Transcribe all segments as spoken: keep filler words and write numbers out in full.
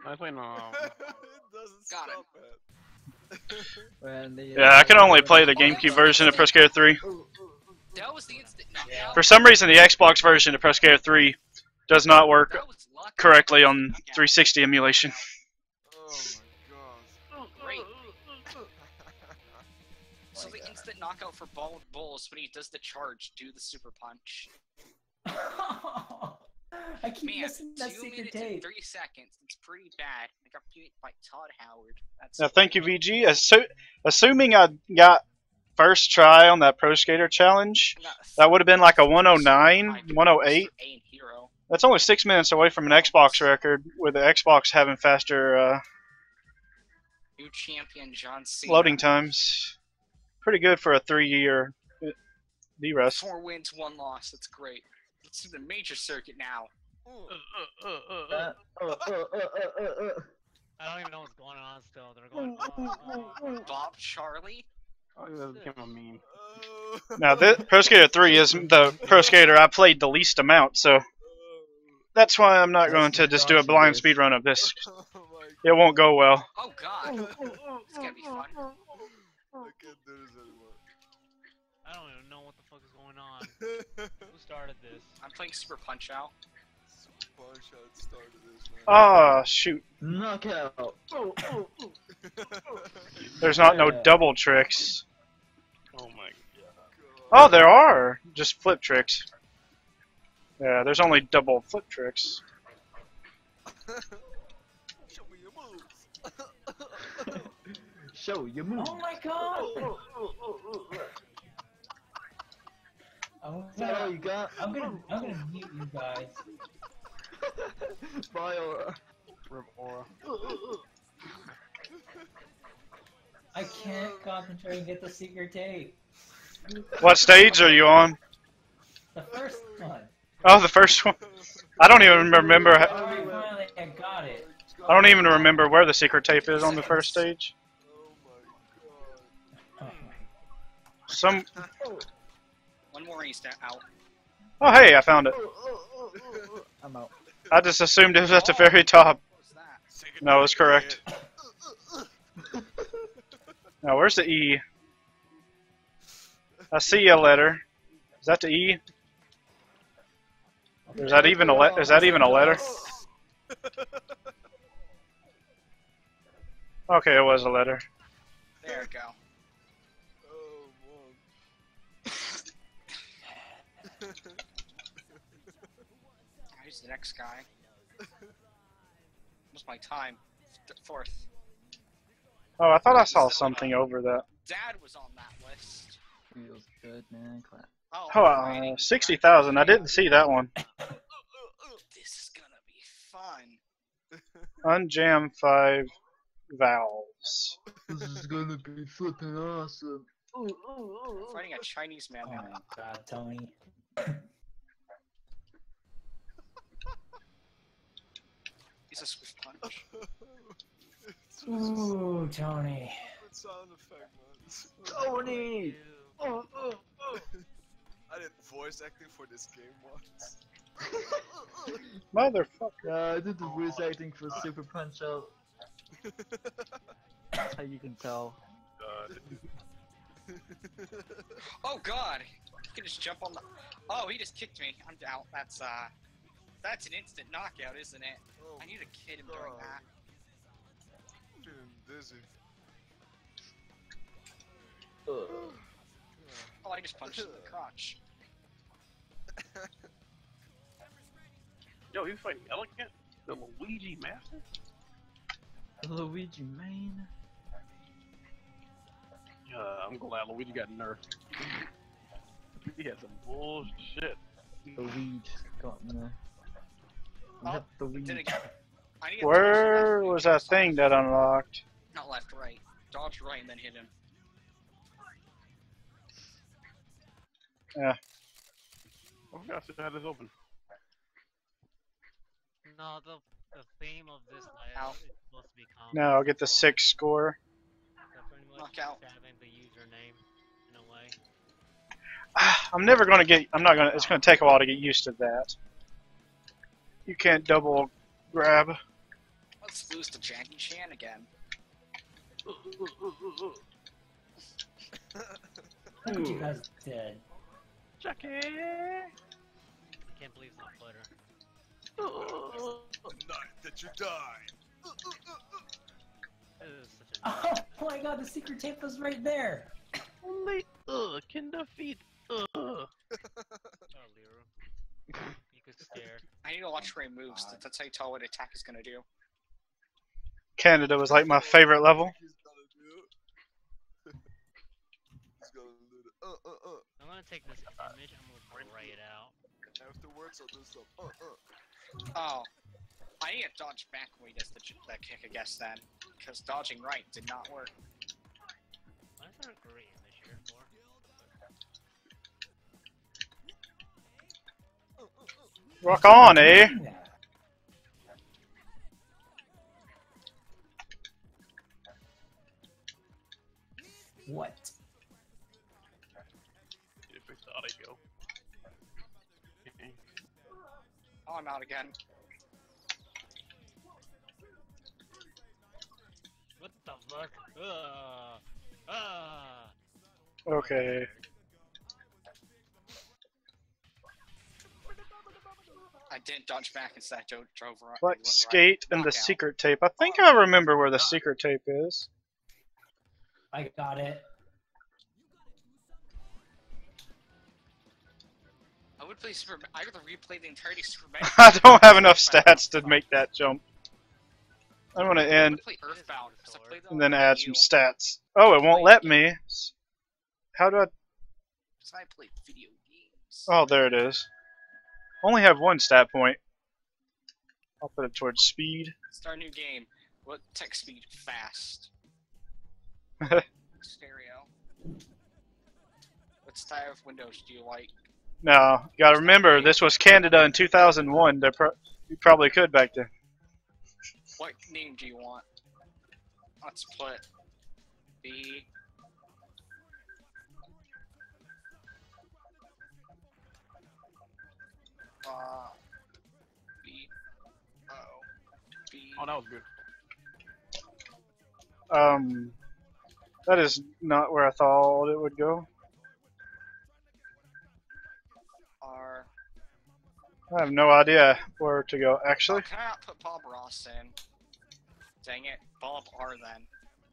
I play no. It doesn't Got stop it. Yeah, I can only play the GameCube version of Pro Skater three. That was the instant knockout. For some reason, the Xbox version of Pro Skater three does not work That was lucky. correctly on three sixty emulation. Oh my gosh. Great. So the instant knockout for Ball Bulls when he does the charge, do the super punch. I keep Man, missing that two secret minutes and tape. three seconds. It's pretty bad. I got beat by Todd Howard. That's Now, thank you, V G. Assu assuming I got first try on that Pro Skater challenge, that would have been like a one oh nine, one oh eight. That's only six minutes away from an Xbox record, with the Xbox having faster uh, New champion John Cena. loading times. Pretty good for a three-year D-Rest. Four wins, one loss. That's great. Let's do the major circuit now. Uh, uh, uh, uh. Uh, uh, uh, uh, uh, uh. I don't even know what's going on still. They're going. Uh, uh, Bob Charlie. Oh, that became a meme. Now, this, Pro Skater three is the Pro Skater I played the least amount, so that's why I'm not going to just do a blind speed run of this. It won't go well. Oh God. It's gonna be fun. I can't do this anymore. I don't even know what the fuck is going on. Who started this? I'm playing Super Punch Out. Super Punch Out started this, man. Ah, shoot. Knockout. Oh, oh, oh. There's not no double tricks. Oh my Oh, there are. Just flip tricks. Yeah, there's only double flip tricks. Show me your moves. Show your move. Oh my god! I'm Is that all gonna, you got? I'm gonna, I'm gonna mute you guys. Bio. Rip aura. I can't concentrate and get the secret tape. What stage are you on? The first one. Oh, the first one. I don't even remember. Alright, finally, I got it. I don't even remember where the secret tape is on the first stage. Oh my god. Oh, Some. One more East out. Oh, hey, I found it. I'm out. I just assumed it was at the very top. What was that? No, it's correct. Now, where's the E? I see a letter. Is that the E? Is that even a le Is that even a letter? Okay, it was a letter. There we go. Oh, man. Who's the next guy? What's my time? Th fourth. Oh, I thought I saw something over that. Dad was on that list. Feels good, man. Clap. Oh, Oh, alrighty. uh, sixty thousand. I didn't see that one. This is gonna be fun. Unjam five valves. This is gonna be flipping awesome. Ooh, ooh, ooh, ooh. Fighting a Chinese man oh now. my god, Tony. He's a Swift punch. Ooh, Tony. Good sound effect, man. Tony! Oh, oh, oh. I did voice acting for this game once. Motherfucker. Yeah, I did the voice acting for Super Punch Out. That's how you can tell. Oh God! He can just jump on the. Oh, he just kicked me. I'm out. That's uh, that's an instant knockout, isn't it? Oh, I need to kid him during God. that. Feeling dizzy. Oh, I just punched him in the crotch. Yo, he was fighting Elegant? The Luigi Master? Luigi, man. Uh, I'm glad Luigi got nerfed. He had some bullshit. The weed got in there. We Oh, have the Did weed. it go? I need to Where punch was that thing that unlocked? Not left, right. Dodge right and then hit him. Yeah. Oh my gosh, I had this open. no, the the theme of this Ow. layout is supposed to be common. Now I'll get the six score. So pretty much Knockout. just having the username in a way. I'm never gonna get. I'm not gonna. It's gonna take a while to get used to that. You can't double grab. Let's lose to Jackie Chan again. Look at you guys dead. Jackie! Can't believe it's not Flutter. Night that you die. That is such a. Oh my god, the secret tape was right there! Only uh can defeat uh. Oh, Lero. You could stare. I need to watch where he moves. That's how you tell what attack is gonna do. Canada was like my favorite level. He's gonna do it. He's gonna do it. Uh, uh, uh. I'm gonna take this image and I'm gonna gray it out. Afterwards, I'll do some. Uh, uh. Oh. I need to dodge back when he does the, that kick, I guess, then. Because dodging right did not work. Why is there a gray image here for? Rock on, eh? What? Need to fix the audio. Oh, I'm out again. What the fuck? Uh, uh. Okay. I didn't dodge back instead. I drove, drove right. What right- skate and the knockout. secret tape? I think I remember where the secret tape is. I got it. I would play Super. I would replay the entirety of Super. I don't have enough stats to make that jump. I want to I end would play Earthbound because I played that and then on add Wii some U. stats. Oh, it won't let me. How do I? Because I played video games. Oh, there it is. Only have one stat point. I'll put it towards speed. Start a new game. What tech speed? Fast. Stereo. What style of windows do you like? Now, you gotta remember, this was Canada in two thousand one. They pro you probably could back then. What name do you want? Let's put B. Uh, B. O. B. Oh, that was good. Um, that is not where I thought it would go. R. I have no idea where to go, Oh, actually. can I not put Bob Ross in? Dang it. Bob R then.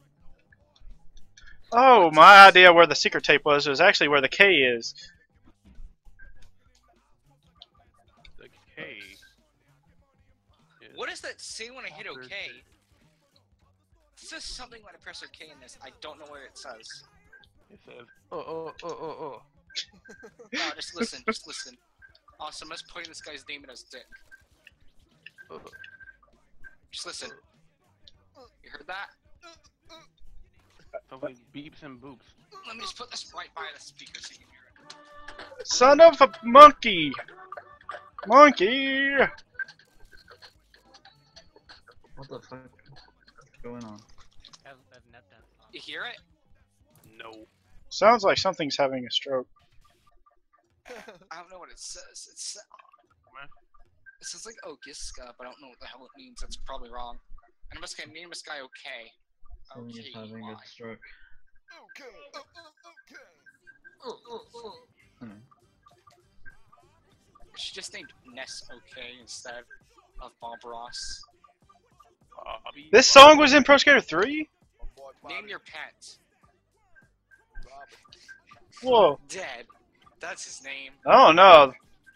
Oh, my idea where the secret tape was was actually where the K is. The K. is What does that say when I hit Awkward. OK? It says something when I press OK in this. I don't know what it says. It says, oh, oh, oh, oh, oh. No, just listen, just listen. Awesome, let's put this guy's name in his dick. oh. Just listen. You heard that? Something beeps and boops. Let me just put this right by the speaker so you can hear it. Son of a monkey! Monkey! What the fuck is going on? Have, have net that on. You hear it? No. Sounds like something's having a stroke. I don't know what it says. It's it says like Okiska, but I don't know what the hell it means. That's probably wrong. And I must get name this guy OK. Someone is having Okay. a stroke. Okay, uh, uh, okay. Oh, oh, oh. Hmm. She just named Ness OK instead of Bob Ross. Bobby, This song was in Pro Skater three? My boy Bobby Name your pet. Robert. Whoa. Dead. That's his name. Oh no.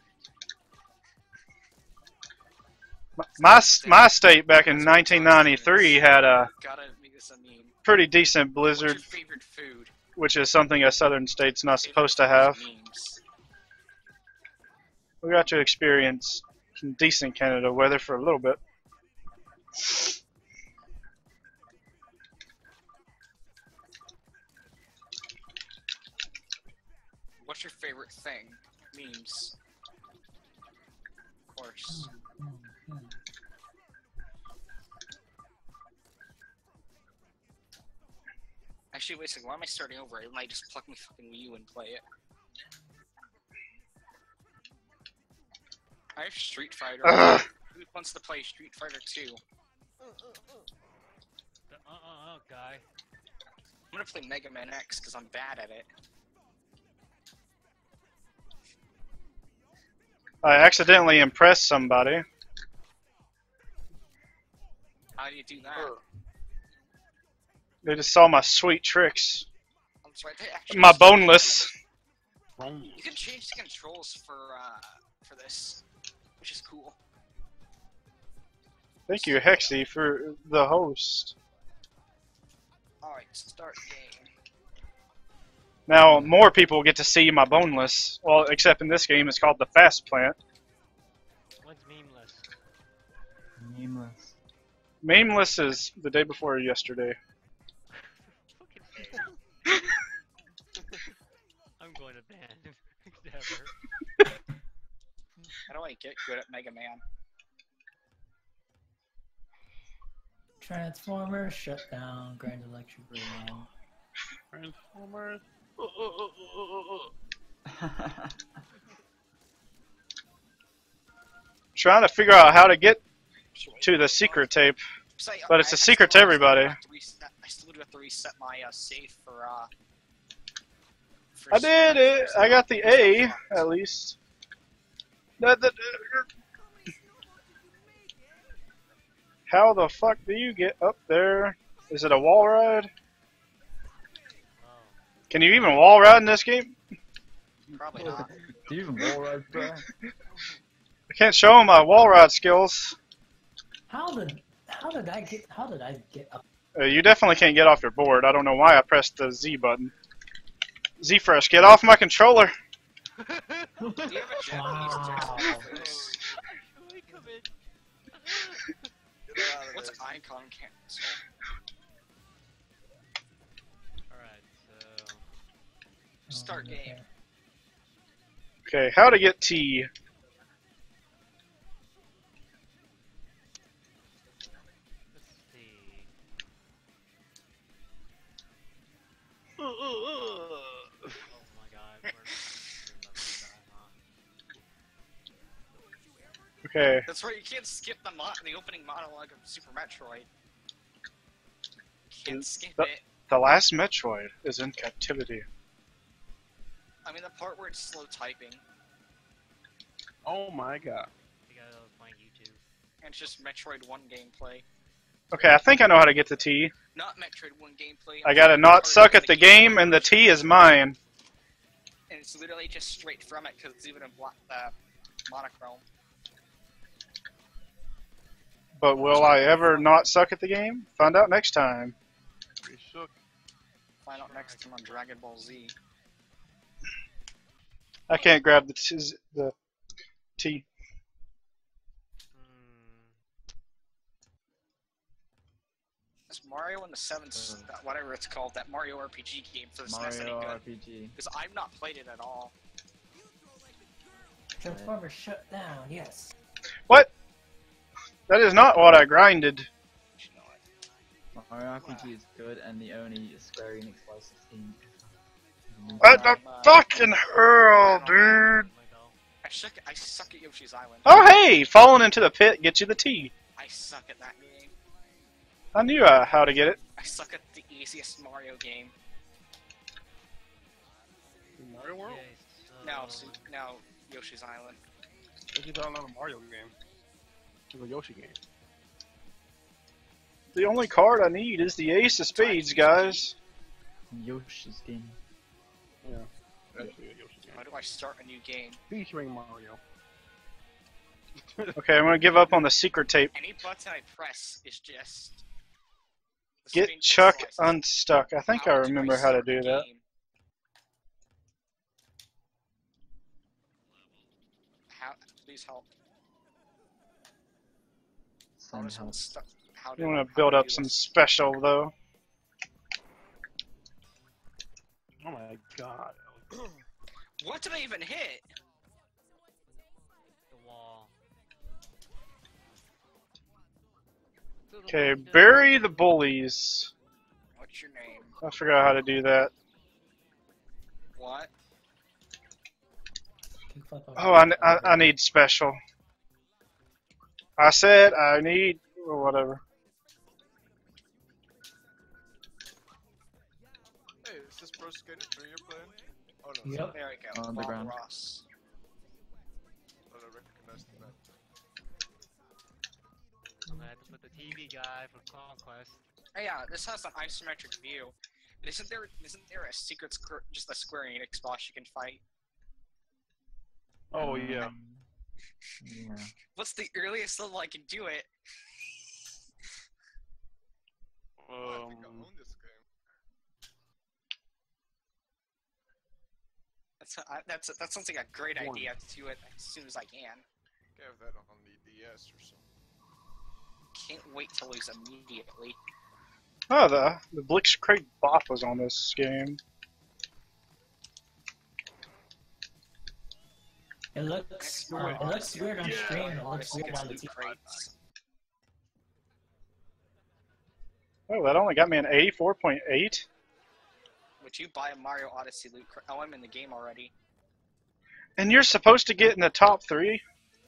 My, my, my state back in nineteen ninety-three had a Gotta make this a meme. pretty decent What's blizzard, your favorite food? which is something a southern state's not Favorite supposed to food have. Memes. We got to experience some decent Canada weather for a little bit. What's your favorite thing? Memes. Of course. Actually, wait a second. Why am I starting over? I might just plug my fucking Wii U and play it. I have Street Fighter. Ugh. Who wants to play Street Fighter two? The uh uh uh guy. I'm gonna play Mega Man X because I'm bad at it. I accidentally impressed somebody. How do you do that? They just saw my sweet tricks. I'm sorry, they actually My boneless. You can change the controls for uh for this, which is cool. Thank you, Hexy, for the host. Alright, start game. Now, more people get to see my boneless. Well, except in this game, it's called the Fast Plant. What's memeless? Nameless. Memeless is the day before yesterday. Fucking A. I'm going to ban. Never. How do I get good at Mega Man? Transformers shut down. Grand Electric Ring. Transformers. Uh, uh, uh, uh, uh, uh. Trying to figure out how to get to the secret tape. So, I- But it's I- a I secret still to everybody. have to reset- I still do have to reset my uh, save for uh. for I did it! I got the A, Fuck. at least. Da- da- da- How the fuck do you get up there? Is it a wall ride? Oh. Can you even wall ride in this game? Probably not. Do you even wall ride, bro? I can't show them my wall ride skills. How did how did I get how did I get up? Uh, you definitely can't get off your board. I don't know why I pressed the Z button. Z-Fresh, get off my controller! Do you have a Japanese Wow. text for this? Wait a minute. Get out of What's there. icon cancel? Alright, so. Start Oh, game. okay. Okay, how to get T. Let's see. Oh my god. We're Okay, That's right, you can't skip the mo the opening monologue of Super Metroid. Can't skip the- it. the last Metroid is in captivity. I mean, the part where it's slow typing, Oh my god. You gotta find YouTube. and it's just Metroid one gameplay. Okay, I think I know how to get to T. Not Metroid one gameplay. I gotta not suck at the game, and the T is mine. And it's literally just straight from it, because it's even in black, uh, monochrome. But will I ever not suck at the game? Find out next time. Pretty shook. Find out next time on Dragon Ball Z. I can't grab the T. The T. Hmm. Is Mario in the seven, Uh. that whatever it's called, that Mario R P G game for the S N E S any Mario good? R P G. Because I've not played it at all. Transformers shut down. Yes. What? That is not what I grinded. You know it. Mario R P G is good, and the only Square Enix licensed game. What the fucking hell, dude? I suck. I suck at Yoshi's Island. Oh hey, falling into the pit gets you the T. I suck at that game. I knew uh, how to get it. I suck at the easiest Mario game. Mario World? Okay, so... Now, su- now Yoshi's Island. This is not a Mario game. It's a Yoshi game. The only card I need is the Ace of Spades, guys. Yoshi's game. Yeah. Actually, a Yoshi game. How do I start a new game? Featuring Mario. Okay, I'm gonna give up on the secret tape. Any button I press is just. the Get screen Chuck slices. unstuck. I think I How do remember how to start do a that. game? How? Please help. How Send does one help. stuck? How do You I- want to how build do I up do some this? special though. Oh my god. What did I even hit? The wall. Okay, bury the bullies. What's your name? I forgot how to do that. What? Kickflip over. Oh, I, I, I need special. I said I need or whatever. Is this Pro Skater three you're playing? Oh no. Yep. There we go. On the Bob ground. Ross. Oh, I recognize the map. I'm gonna have to put the T V guy for Conquest. Oh yeah, this has an isometric view. But isn't there isn't there a secret square, just a Square Enix boss you can fight? Oh yeah. Yeah. What's the earliest level I can do it? Oh, I think I Um, own this game. That's a, I- that's a, that sounds like a great One. idea to do it as soon as I can. Have that on the D S or something. Can't wait to lose immediately. Oh, the the Blitzkrieg bot was on this game. It looks Next uh, it looks weird on Yeah. stream. It looks Odyssey weird gets on the loot T V. crates. Oh, that only got me an eighty-four point eight. Would you buy a Mario Odyssey loot crate? Oh, I'm in the game already. And you're supposed to get in the top three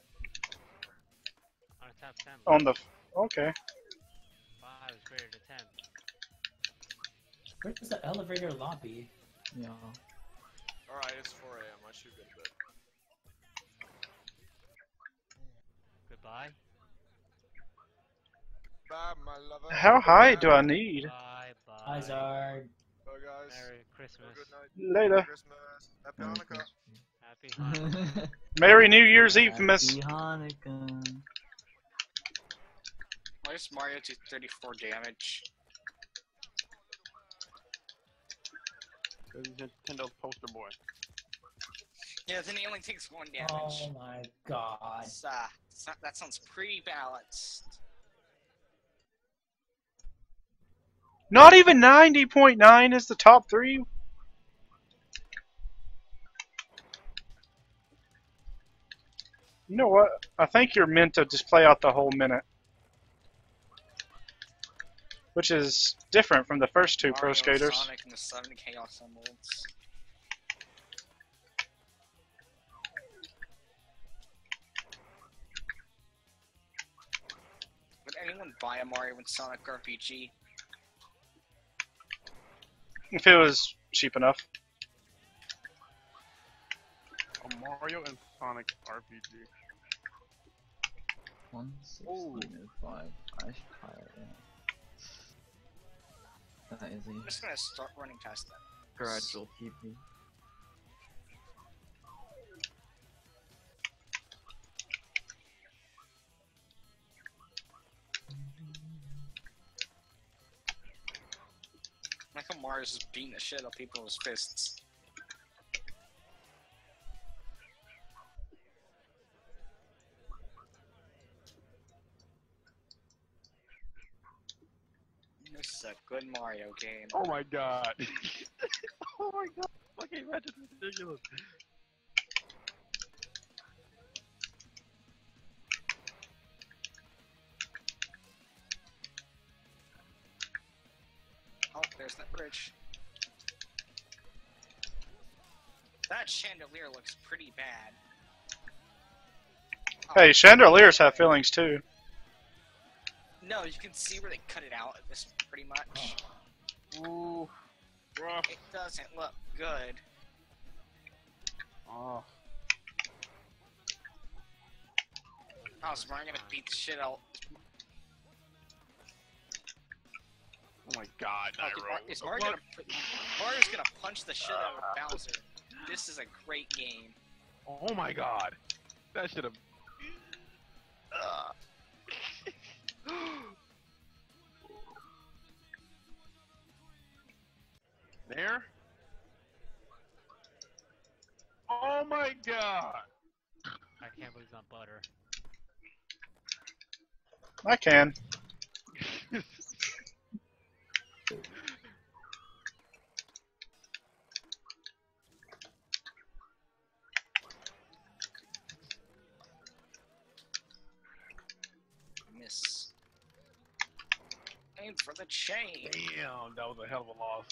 On a top ten. on the. Okay. Five is greater than ten. Where's the elevator lobby? Yeah. Alright, it's four A M. I should go to bed. Goodbye. Bye, my lover. How high do I Bye. need? Bye bye. Hi Zard. Bye, guys. Merry Have Christmas. a good night. Later. Merry Christmas. Happy Merry Hanukkah. Happy Hanukkah. Christmas. Merry New Year's Eve, Miss. Happy Hanukkah. Why does Mario do thirty-four damage? he's Nintendo's poster boy. Yeah, then he only takes one damage. Oh my god. That's, uh, it's not- that sounds pretty balanced. Not even ninety point nine is the top three. You know what? I think you're meant to just play out the whole minute. Which is different from the first two Pro Mario, Skaters. Sonic, and the seven Chaos Emeralds. Would anyone buy a Mario and Sonic R P G? If it was cheap enough. A Mario and Sonic R P G. one sixteen oh five. I should try it, yeah. That is I'm a just gonna start running past that. gradual T V. Like how Mario's just beating the shit out of people with his fists. This is a good Mario game. Oh my god. Oh my god. Fucking imagine this ridiculous. Oh, there's that bridge. That chandelier looks pretty bad. Oh, Hey, chandeliers have feelings too. no, you can see where they cut it out at this pretty much. Ooh. Rough. It doesn't look good. Oh. Oh, so Mario gonna beat the shit out. Oh my god, Oh, is Mar- Nairo. is Mario gonna Mario's gonna punch the shit out of Bowser. This is a great game. Oh my god. That should have. There? Oh my god! I can't believe it's not butter. I can. Miss. Aim for the chain. Damn, that was a hell of a loss.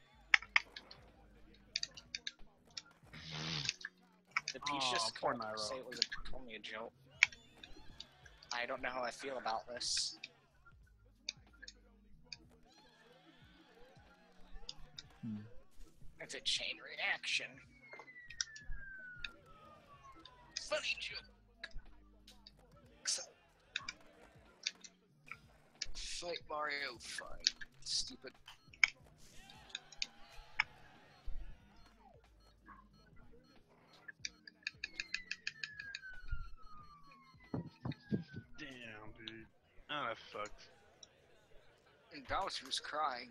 The Peach Aw, just poor called to Nairo. say it was a, told me a joke. I don't know how I feel about this. Hmm. It's a chain reaction. Funny joke. Fight Mario, fight. Stupid. Damn, dude. Oh, that sucks. And Bowser was crying.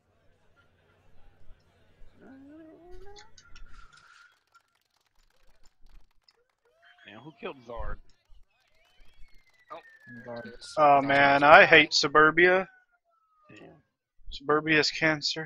Damn, who killed Zard? Yes. Oh man, I hate Suburbia. Damn. Suburbia is cancer.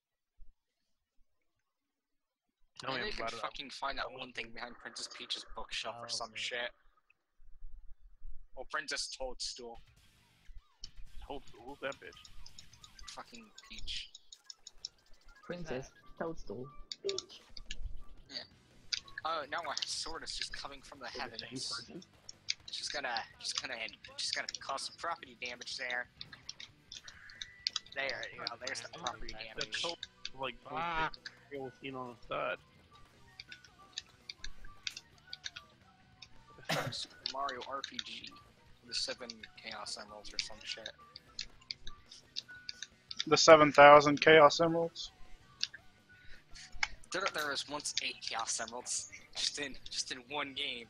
Tell Maybe me they could about it. fucking find that one thing behind Princess Peach's bookshelf or Oh, some man. shit. Or Princess Toadstool. Toadstool, who's that bitch? Fucking Peach. Princess Toadstool. Bitch. Oh, now our sword is just coming from the They're the same heavens. person? Just gonna, just gonna, just gonna cause some property damage there. There, you know, there's the property The damage. toad, like, Ah. the was seen on the side. Super Mario R P G. The seven Chaos Emeralds or some shit. The seven thousand Chaos Emeralds. There, there was once eight Chaos Emeralds, just in, just in one game.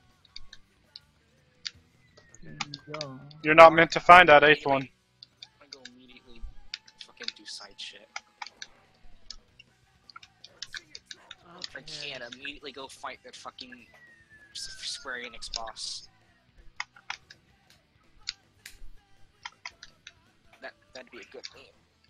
Yeah. You're not meant to find that eighth one. I go immediately fucking do side shit. I Okay. can't immediately go fight that fucking S- Square Enix boss. That that'd be a good game.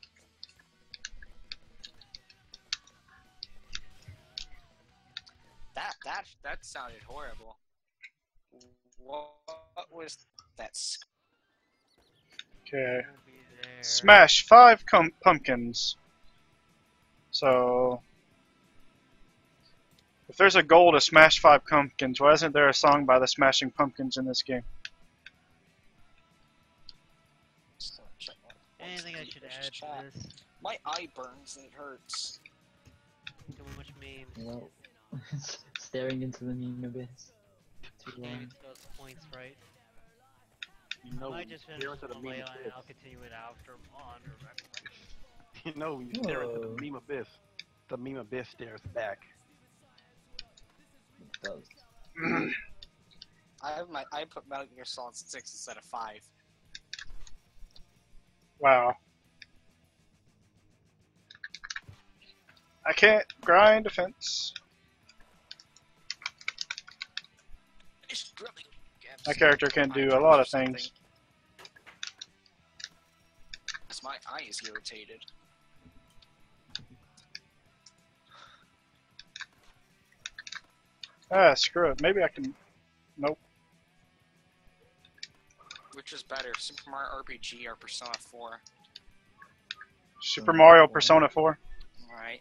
That that that sounded horrible. What was that? s- Okay. We'll be there. Smash five cum pumpkins. So, if there's a goal to smash five pumpkins, why isn't there a song by the Smashing Pumpkins in this game? Just gonna check my- Anything I should add Chat. to this? My eye burns and it hurts. Too much memes. Well, staring into the meme abyss. Too Can't long. get those points right. You know, I might just finish stare into the one meme layout and abyss. I'll continue it after on. You know, when you stare into Whoa. the meme abyss, the meme abyss stares back. It does. I have my I put Metal Gear Solid six instead of five. Wow. I can't grind defense. It's really My character can do a lot of things. Cause my eye is irritated. Ah, screw it. Maybe I can. Nope. Which is better, Super Mario R P G or Persona four? Super Mario Persona four. Alright.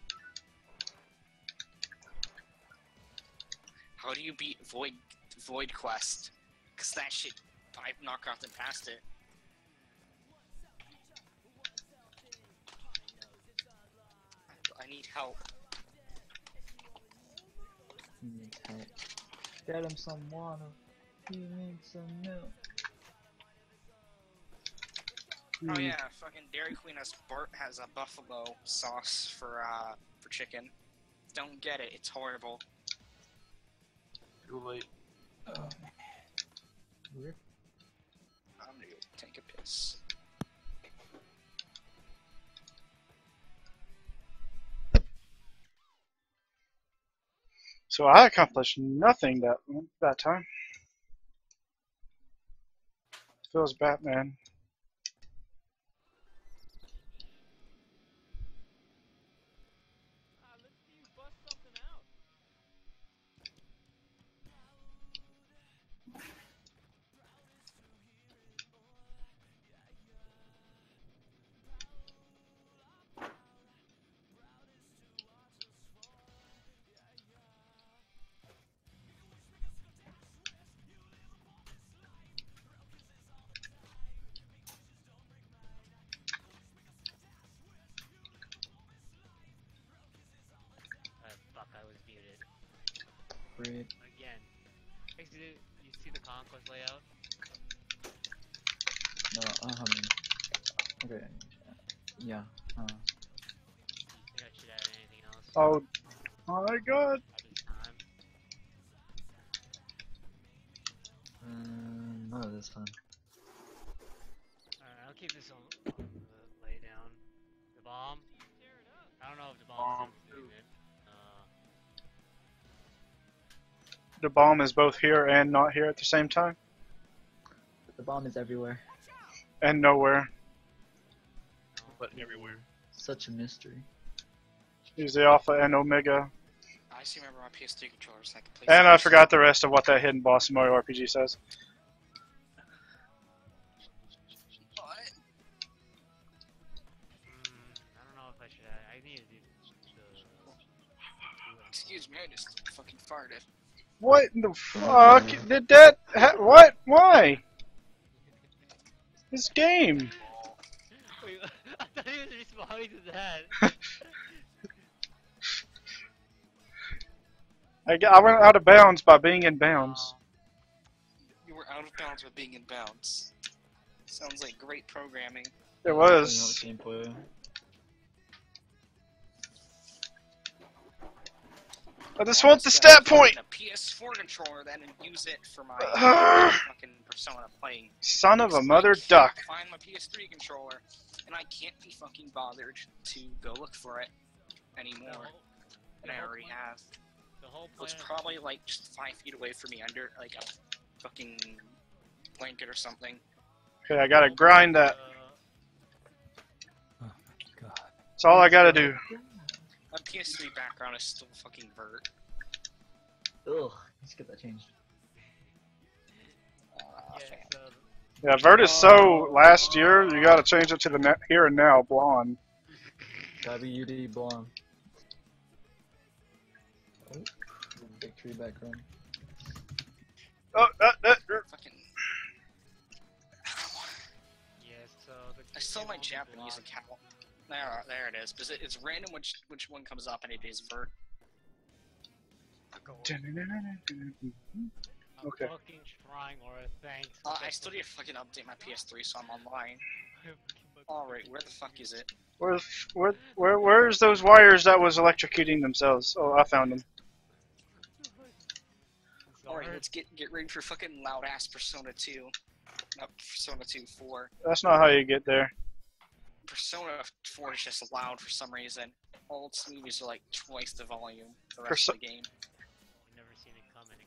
How do you beat Void Void Quest? Cause that shit, I've not gotten past it. I need help. He needs help. Get him some water. He needs some milk. Oh yeah, fucking Dairy Queen has Bart has a buffalo sauce for uh for chicken. Don't get it, it's horrible. Too late. Oh, Weird. I'm gonna go take a piss. So I accomplished nothing that that time. Feels Batman. Great. Again. Basically, you see the conquest layout? No, uh, I mean. Okay. Yeah. Uh. I think I should add anything else Oh my god. at this time. Um, no, this time. Alright, I'll keep this on, on the lay down. The bomb? I don't know if the Bomb, bomb's too. in it. Uh, The bomb is both here and not here at the same time. The bomb is everywhere. And nowhere. no. But everywhere. Such a mystery. Use the Alpha and Omega. I just remember my P S three controllers. I can play And I Smash. forgot the rest of what that hidden boss in Mario R P G says. What? Mm, I don't know if I should add. I need to do the. Excuse me, I just fucking farted. What the fuck did that? Ha what? Why? This game. Wait, I thought he was responding to that. I, got- I went out of bounds by being in bounds. You were out of bounds with being in bounds. Sounds like great programming. It was. Gameplay. I just want the stat point. A P S four controller then and use it for my Ugh. fucking Persona playing. Son of a Because mother I can't duck. Find my P S three controller, and I can't be fucking bothered to go look for it The anymore. whole, And I whole already point- have. The whole It's point. probably like just five feet away from me under like a fucking blanket or something. Okay, I gotta grind that. Oh my god. That's all I gotta do. My P S three background is still fucking vert. Ugh. Let's get that changed. Uh, Yeah, fan. so Yeah, Vert is so last year. You gotta change it to the ne here and now blonde. W D blonde. Oh, big tree background. Oh, uh, uh, Fucking. yeah, so the. I still it my won't be Japanese blocked. account. There, there it is. Because it, it's random which which one comes up, and it is vert. I'm Okay. fucking trying, or thanks. Uh, I still need to fucking update my P S three, so I'm online. Alright, where the fuck is it? where, where, where, where's those wires that was electrocuting themselves? Oh, I found them. Alright, let's get get ready for fucking loud ass Persona two. Not Persona two, four. That's not how you get there. Persona four is just loud for some reason. All its movies are like twice the volume. The rest Perso- of the game. You've never seen it coming.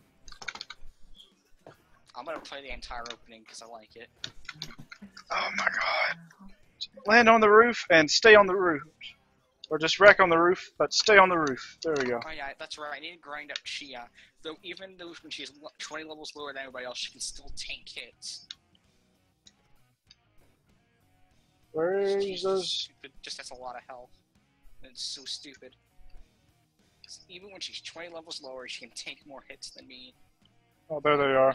I'm gonna play the entire opening because I like it. Oh my god. Land on the roof and stay on the roof. Or just wreck on the roof, but stay on the roof. There we go. Oh yeah, that's right. I need to grind up Chia. Though even though when she's le- twenty levels lower than everybody else, she can still tank hits. Where's She's those? stupid, just has a lot of health. And it's so stupid. 'Cause even when she's twenty levels lower, she can take more hits than me. Oh, there they are.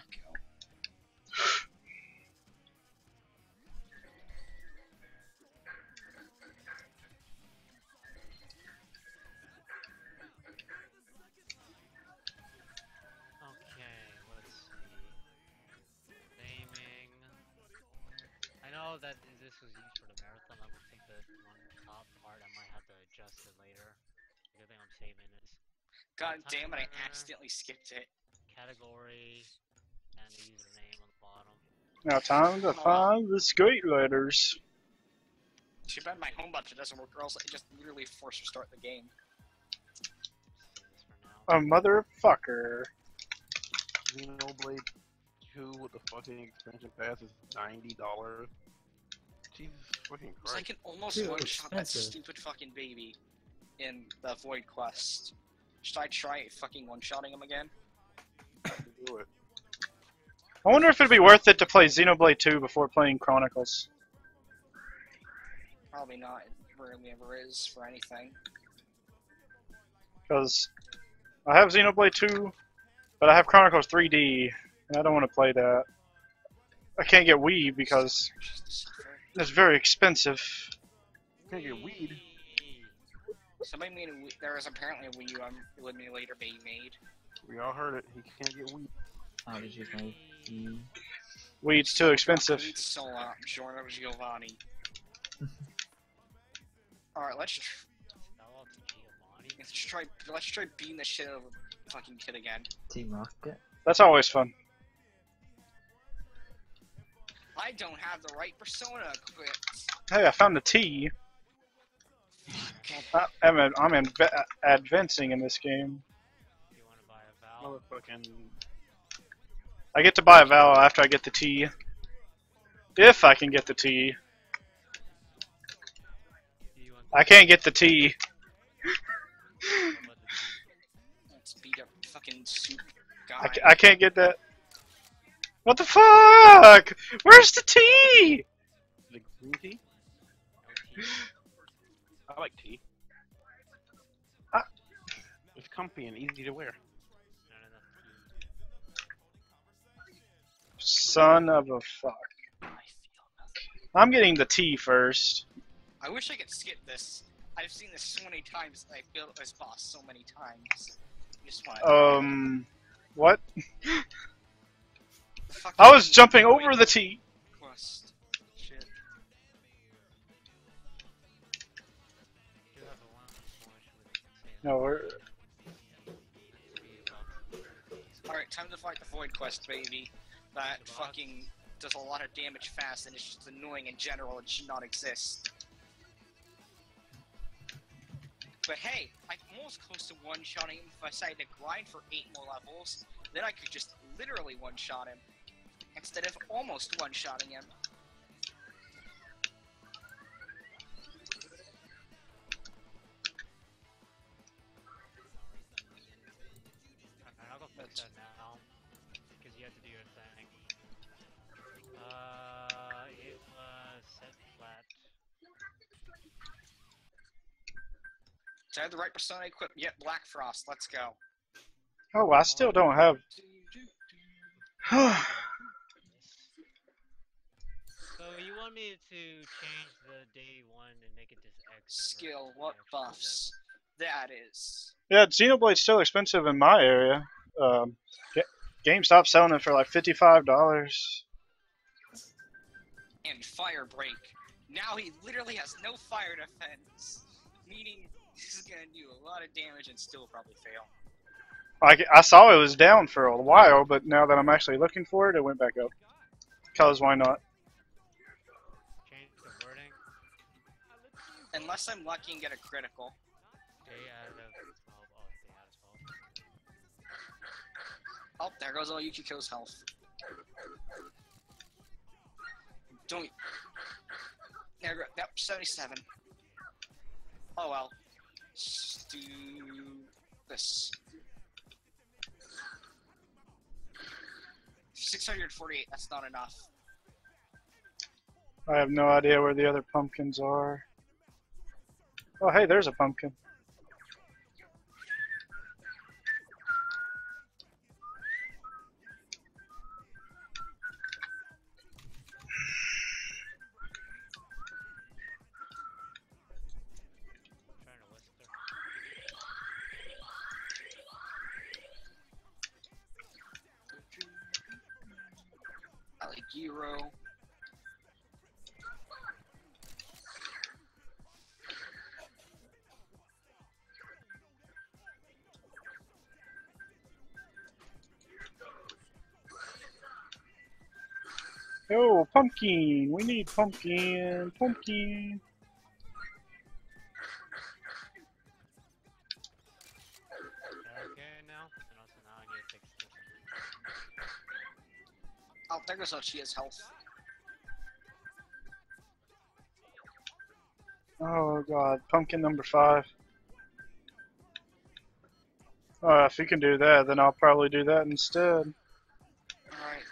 Okay, let's see. Naming. I know that this was used for the marathon. I would think that one top part I might have to adjust it later. The good thing I'm saving is God damn it! I Timer. accidentally skipped it. category and the username on the bottom. Now time to find the skate letters. Too bad my home button doesn't work, or else I just literally force restart the game. Save this for now. A motherfucker. Xenoblade two with the fucking expansion pass is ninety dollars. Jesus fucking So I Christ. can almost Dude, one-shot that expensive. stupid fucking baby in the Void Quest. Should I try fucking one-shotting him again? Do it. I wonder if it'd be worth it to play Xenoblade two before playing Chronicles. Probably not. It rarely ever is for anything. Because I have Xenoblade two, but I have Chronicles three D, and I don't want to play that. I can't get Wii because Just to suffer. it's very expensive. Can't get weed. Somebody made a Wii. There was apparently a Wii U um, emulator being made. We all heard it. He can't get weed. How did you know? He... Weed's too expensive. It's so out. Giorno Giovanni. Alright, let's, tr let's try. Let's try beating the shit out of a fucking kid again. Team Rocket. That's always fun. I don't have the right persona equipped. Hey, I found the T. I, I'm, I'm adv advancing in this game. You want to buy a Valve? Motherfucking. I get to buy a Val after I get the T. If I can get the T. I can't get the T. Let's beat up fucking soup guy. I, ca I can't get that. What the fuck? Where's the T? The green tea? I like tea. Ah. It's comfy and easy to wear. Son of a fuck. I feel nothing. I'm getting the T first. I wish I could skip this. I've seen this so many times. I built this boss so many times. I just want Um, what? I was jumping over the T. Quest. Shit. No, we're... Alright, time to fight the Void Quest, baby. That fucking does a lot of damage fast and it's just annoying in general. It should not exist. But hey, I'm almost close to one-shotting him. If I decided to grind for eight more levels, then I could just literally one-shot him. Instead of almost one-shotting him. I'll go fix that now. Because you have to do your thing. Uh, it was set flat. Do I have the right persona equipped? Yep, Black Frost. Let's go. Oh, I still don't have... So you want me to change the day one and make it this X? Skill, what buffs? That is. Yeah, Xenoblade's still expensive in my area. Um, GameStop selling it for like fifty-five dollars. And Fire Break. Now he literally has no fire defense. Meaning he's gonna do a lot of damage and still probably fail. I, I saw it was down for a while, but now that I'm actually looking for it, it went back up. Cause why not? Change the wording. Unless I'm lucky and get a critical. Day out of twelve. Oh, day out of twelve. Oh, there goes all Yukiko's health. Don't. There go. Yep, seventy-seven. Oh well. Let's do this. six hundred forty-eight, that's not enough. I have no idea where the other pumpkins are. Oh, hey, there's a pumpkin. Trying to whisper. Aligiro. Oh, pumpkin! We need pumpkin! Pumpkin! Okay, now. And also now I need to fix this. Oh, there goes Ochia's health. Oh god, pumpkin number five. Uh, if you can do that, then I'll probably do that instead. Alright.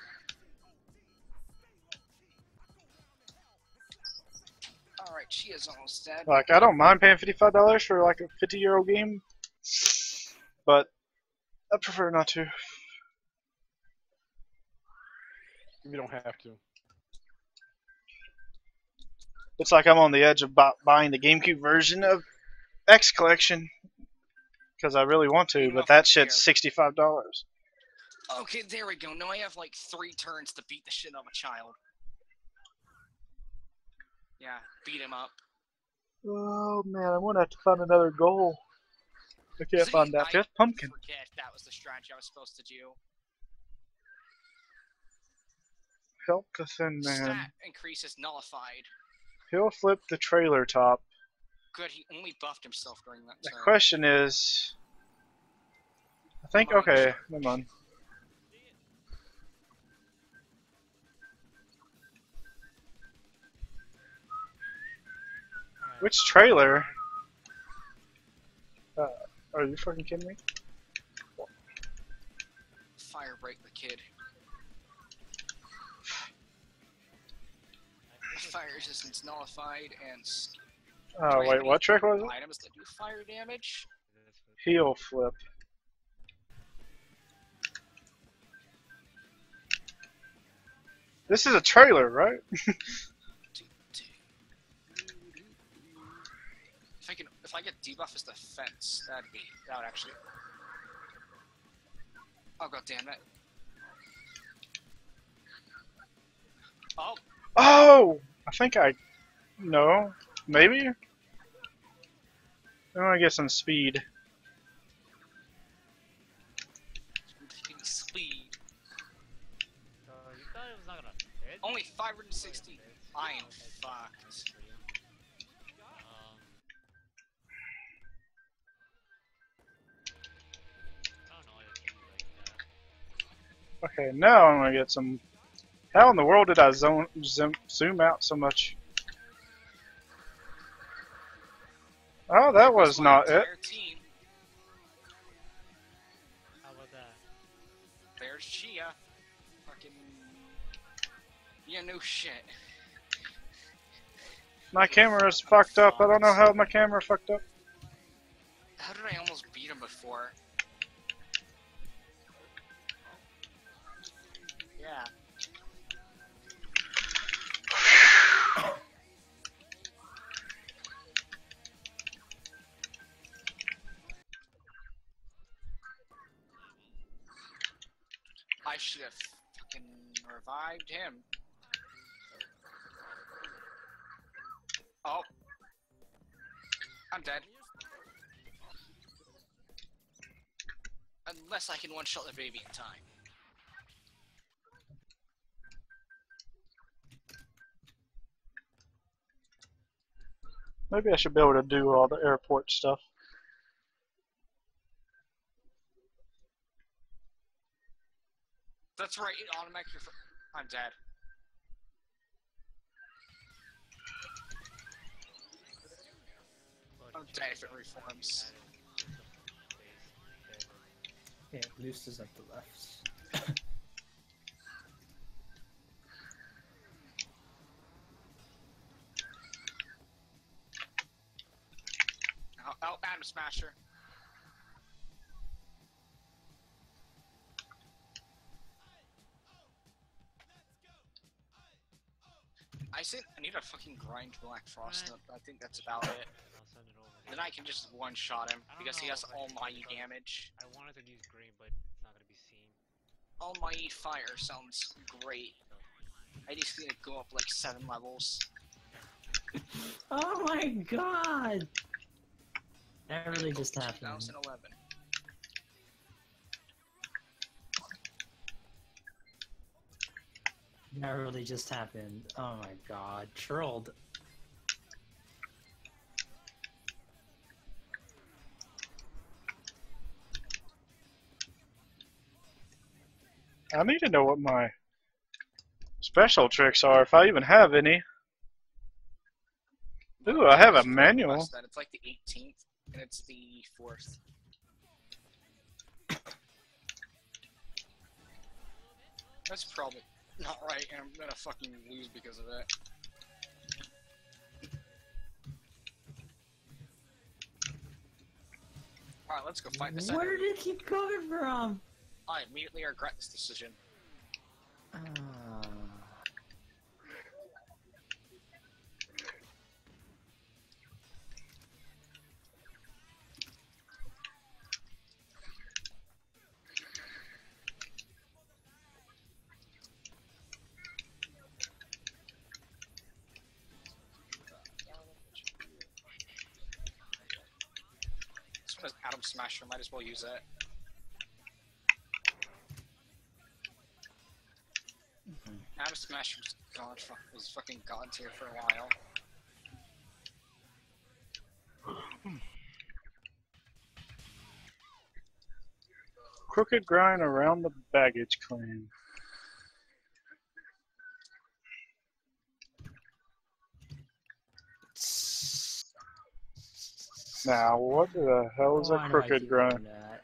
Alright, she is almost dead. Like, I don't mind paying fifty-five dollars for like a fifty-year-old game, but I prefer not to. You don't have to. It's like I'm on the edge of bu buying the GameCube version of X Collection. because I really want to, Even but if that I'm shit's scared. sixty-five dollars. Okay, there we go. Now I have like three turns to beat the shit out of a child. Yeah, beat him up. Oh man, I'm gonna have to find another goal. I can't See, find that I fifth pumpkin. forget that was the strategy I was supposed to do. Help the thin man. Stat increases nullified. He'll flip the trailer top. Good, he only buffed himself during that The turn. question is, I think Come on, okay, sure. never mind. Alright. Which trailer? Uh, are you fucking kidding me? Fire break the kid. Fire resistance nullified and s- Oh Do I wait, have what trick was it? items that do fire damage. Heel flip. This is a trailer, right? Do, do. If I can, if I get debuff as defense, that'd be that would actually. Oh god damn it! Oh, Oh, I think I. No, maybe. I want to get some speed. give me speed. So you thought it was not gonna fit? Only five hundred sixty. But I am it's- it's fucked. nice for you. Um, I don't know why they treat you like that. Okay, now I'm gonna get some. How in the world did I zone, zoom, zoom out so much? Oh, that was My not it. entire team. How about that? There's Chia. Fucking. Yeah, no shit. My camera's fucked up. I don't know how my camera fucked up. How did I almost beat him before? Yeah. I should have fucking revived him. Oh. I'm dead. Unless I can one-shot the baby in time. Maybe I should be able to do all the airport stuff. That's right, it automatically. I'm dead. I'm dead if it reforms. Yeah, Boost is at the left. Oh, oh, Atom Smasher. I said I need a fucking grind Black Frost. Right. I think that's about it. I'll send it over. Then I can just one-shot him I don't because he know has if I should almighty because damage. I wanted to use green, but it's not gonna be seen. Almighty Fire sounds great. I just need to go up like seven levels. Oh my god! That really just two happened. thousand eleven. That really just happened. Oh my god. Trolled. I need to know what my special tricks are, if I even have any. Ooh, I have a manual. That it's like the eighteenth and it's the fourth. That's probably not right, and I'm gonna fucking lose because of it. Alright, let's go fight the Where center. did it keep coming from? I immediately regret this decision. Ah. Adam Smasher, might as well use it. Adam Smasher was, god, was fucking god tier for a while. Crooked grind around the baggage claim. Now, what the hell is Why a do I crooked keep grind? doing that?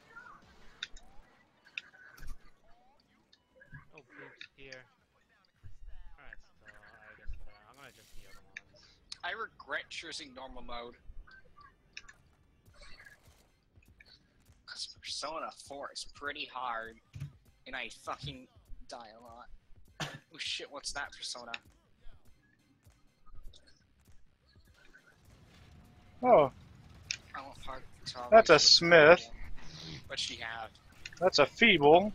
Oh, boobs here. Alright, so I guess uh, I'm gonna just the other ones. I regret choosing normal mode. Cause Persona four is pretty hard, and I fucking die a lot. Oh shit, what's that Persona? Oh, I won't park Tom. That's a Smith. What'd she have? that's a feeble.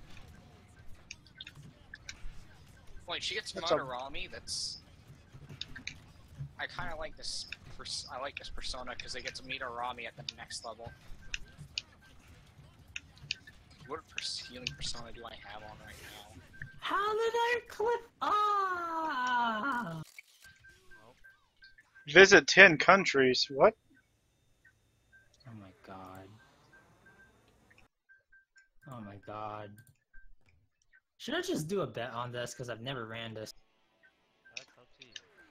Wait, she gets That's a- Motorami. That's. I kind of like this. Pers I like this Persona because it gets Motorami at the next level. What pers healing Persona do I have on right now? How did I clip? Ah! Visit ten countries. What? Oh my god. Oh my god. Should I just do a bet on this? Because I've never ran this. That's up to you.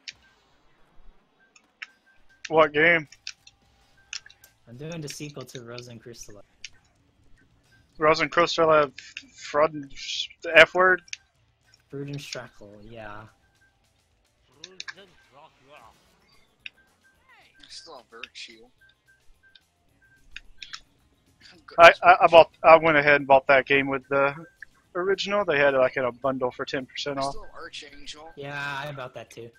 What game? I'm doing the sequel to Rosencrystal. Rosencrystal fraud, the F word. Frugen Strackle, yeah. Frozen Dracula. I still have Virtue. I'm good I, as I, I Virtue. bought. I went ahead and bought that game with the original. They had it like in a bundle for ten percent I off. still have Archangel. Yeah, I about that too.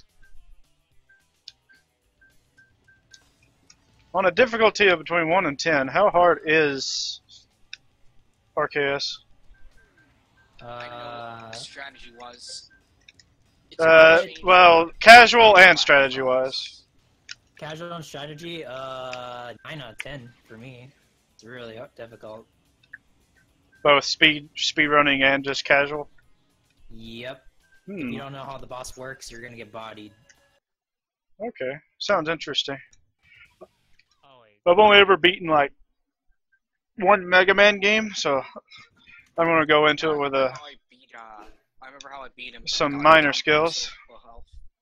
On a difficulty of between one and ten, how hard is R K S? I know Uh, what the strategy was. It's Uh, Archangel. well, casual and strategy-wise. casual and strategy, uh, nine out of ten for me. It's really difficult. Both speed, speed running, and just casual. Yep. If Hmm. you don't know how the boss works, you're gonna get bodied. Okay, sounds interesting. Oh wait. I've only ever beaten like one Mega Man game, so I'm gonna go into it with I a. remember how I beat, uh, I remember how I beat him. Some Got minor down to skills. so full health.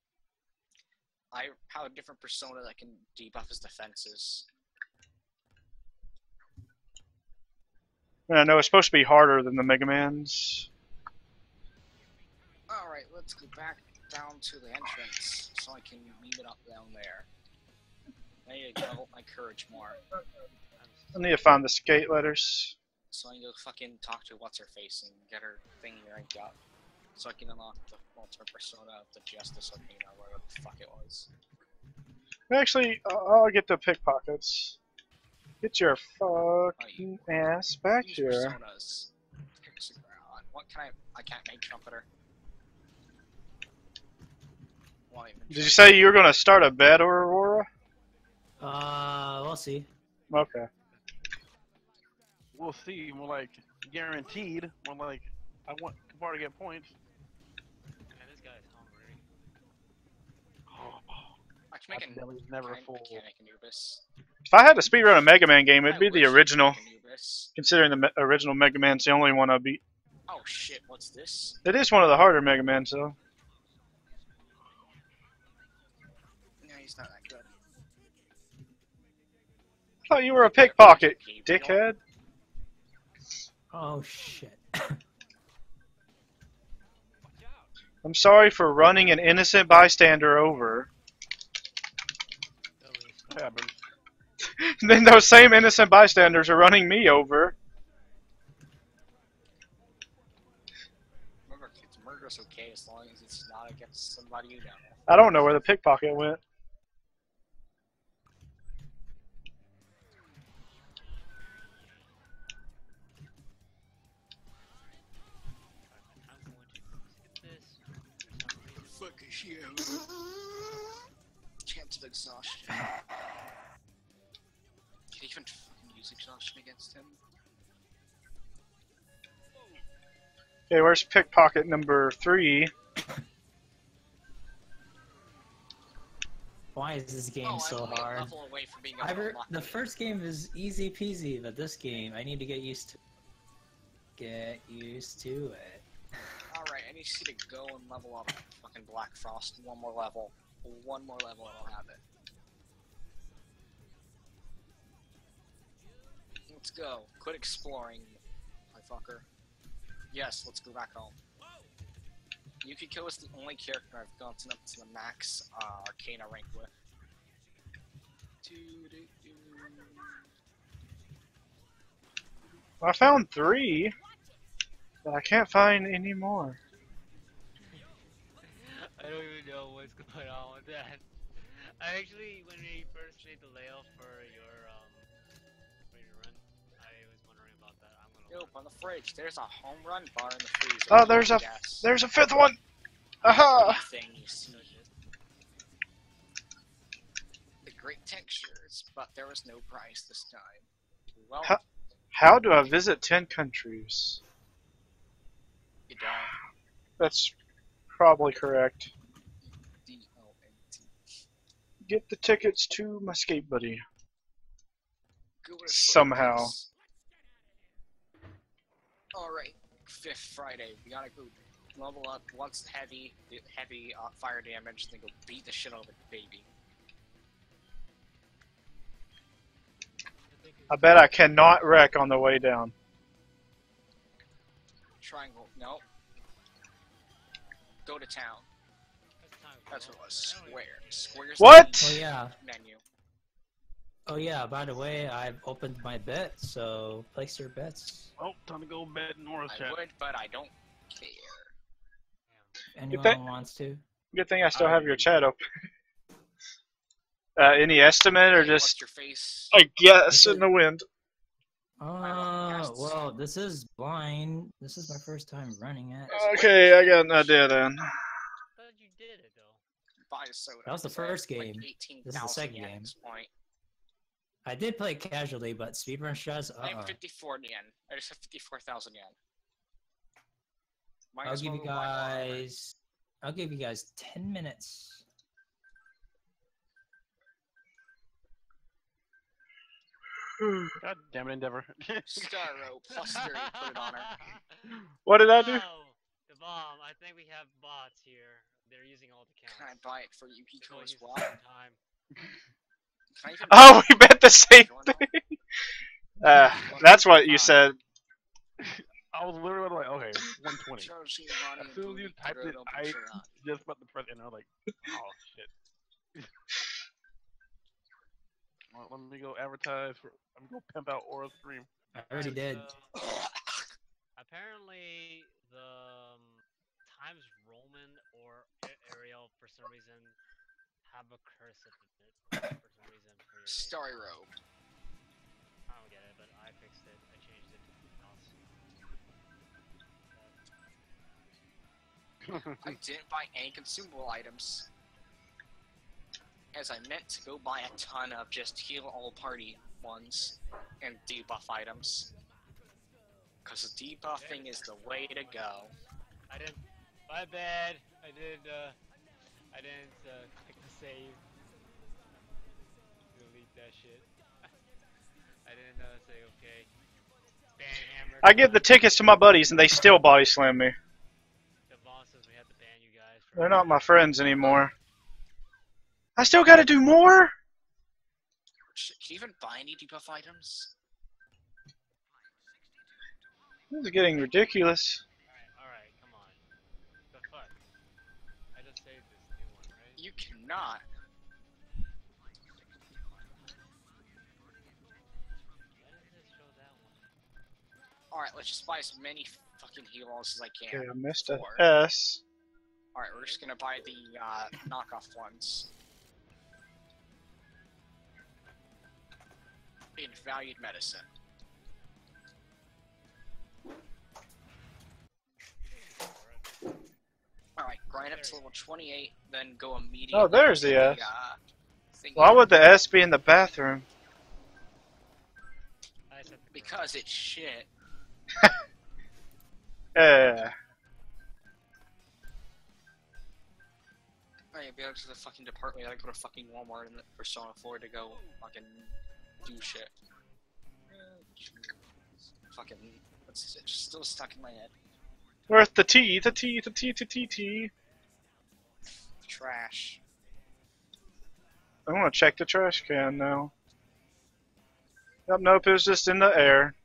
I have a different persona that can debuff his defenses. I know it's supposed to be harder than the Mega Man's. Alright, let's go back down to the entrance so I can leave it up down there. There you go, my courage more. I need to find the skate letters. So I can go fucking talk to what's her face and get her thing ranked up. So I can unlock the ultimate persona of the Justice Arena, whatever the fuck it was. Actually, I'll I'll get the pickpockets. Get your fucking ass back Use here. personas. Hexagon. What can I? I can't make trumpeter. Won't even Did you try. say you were gonna start a bet, Aurora? Uh, we'll see. Okay. We'll see. More like guaranteed. More like I want Kabar to get points. Man, this guy's hungry. I can make My an. belly's never I, full. I can't make Anubis. If I had to speedrun a Mega Man game, it'd I be the wish I could original. make Anubis. Considering the me original Mega Man's the only one I beat. Oh shit! What's this? It is one of the harder Mega Mans, though. No, he's not that good. I thought you were a pickpocket, Gabriel. dickhead. Oh shit. I'm sorry for running an innocent bystander over. What happened? And then those same innocent bystanders are running me over. Remember, it's murder's okay as long as it's not against somebody you know. I don't know where the pickpocket went. I'm going to skip this for some reason. Fuck is you. Chance of exhaustion. Can you even fucking use use exhaustion against him. Okay, where's pickpocket number three? Why is this game oh, so I'm only hard? a level away from being able I've to heard, unlock the it. first game is easy peasy, but this game I need to get used to. Get used to it. Alright, I need you to go and level up fucking Black Frost one more level. One more level and I'll have it. Let's go. Quit exploring, my fucker. Yes, let's go back home. Yukiko is the only character I've gotten up to the max uh, Arcana rank with. I found three, but I can't find any more. I don't even know what's going on with that. I actually, when we first made the layout for your um, for your run, I was wondering about that. I'm gonna. Nope, on the fridge. There's a home run bar in the freezer. Oh, there's a Yes. there's a fifth one. Aha! Thing you see. The great textures, but there was no price this time. Well, How, how do I visit ten countries? you don't. That's probably correct. D O N T. Get the tickets to my skate buddy. Go to sleep, Somehow. please. Alright, fifth Friday. We gotta go level up once heavy, heavy uh, fire damage, then go beat the shit out of the baby. I bet I cannot wreck on the way down. Triangle, no. Go to town. That's what it was. Square. Square's What? the Oh yeah. menu. Oh yeah. By the way, I've opened my bet, so place your bets. Oh, time to go bet Nora's I chat. would, but I don't care. Anyone bet- wants to? Good thing I still have your chat open. uh, any estimate or Hey, what's just your face? I guess in the wind? Uh, well, this is blind. This is my first time running it. Okay, I got an idea then. I thought you did it though. Buy a soda. That was the because I have, first like, game. eighteen This is the thousand second yen game. At this point. I did play casually, but speedrun strats. Uh, I have uh fifty-four yen. I just have fifty-four thousand yen. Might I'll as give well you go buy more armor. guys. I'll give you guys ten minutes. God damn it, Endeavor. Starro plus thirty. Put it on her. What did I do? Oh, the bomb. I think we have bots here. They're using all the counts. Can I buy it for They're Yukiko going as to use well? the same time. Can I even Oh, buy we bet the same Join them? thing. Uh, that's what you said. I was literally like, okay, one twenty. Charles Giovanni As soon as you and typed it, Bruno I Bucciarati. just about to press enter. I was like, oh shit. Well, let me go advertise for. I'm gonna pimp out Aura Stream. I already did. So, apparently, the um, Times Roman or A- Ariel, for some reason, have a curse at the bit. For some reason, for your name. Starry Robe. I don't get it, but I fixed it. I changed it to house. I didn't buy any consumable items. As I meant to go buy a ton of just heal all party ones and debuff items. Cause debuffing is the way to go. I didn't. My bad. I didn't. Uh, I didn't uh, click the save. Delete that shit. I didn't uh, say okay. Ban hammer. I give the tickets to my buddies and they still body slam me. The boss says we have to ban you guys. For They're not my friends anymore. I still gotta do more? Can you even buy any debuff items? This is getting ridiculous. Alright, alright, come on. The fuck? I just saved this new one, right? You cannot. Why does this show that one? Alright, let's just buy as many fucking heals as I can. Okay, I missed a Four. S. Alright, we're just gonna buy the uh, knockoff ones. In valued medicine. Alright, grind up to level twenty-eight, then go immediately. Oh, there's to the S. Uh, thingy. Why would the S be in the bathroom? Because it's shit. Yeah. I gotta go to the fucking department. I gotta go to fucking Walmart and Persona four to go fucking do shit. Fucking, what's it? Just still stuck in my head. Worth the tea, the tea, the tea, the tea, tea. Trash. I want to check the trash can now. Yep, nope, it was just in the air.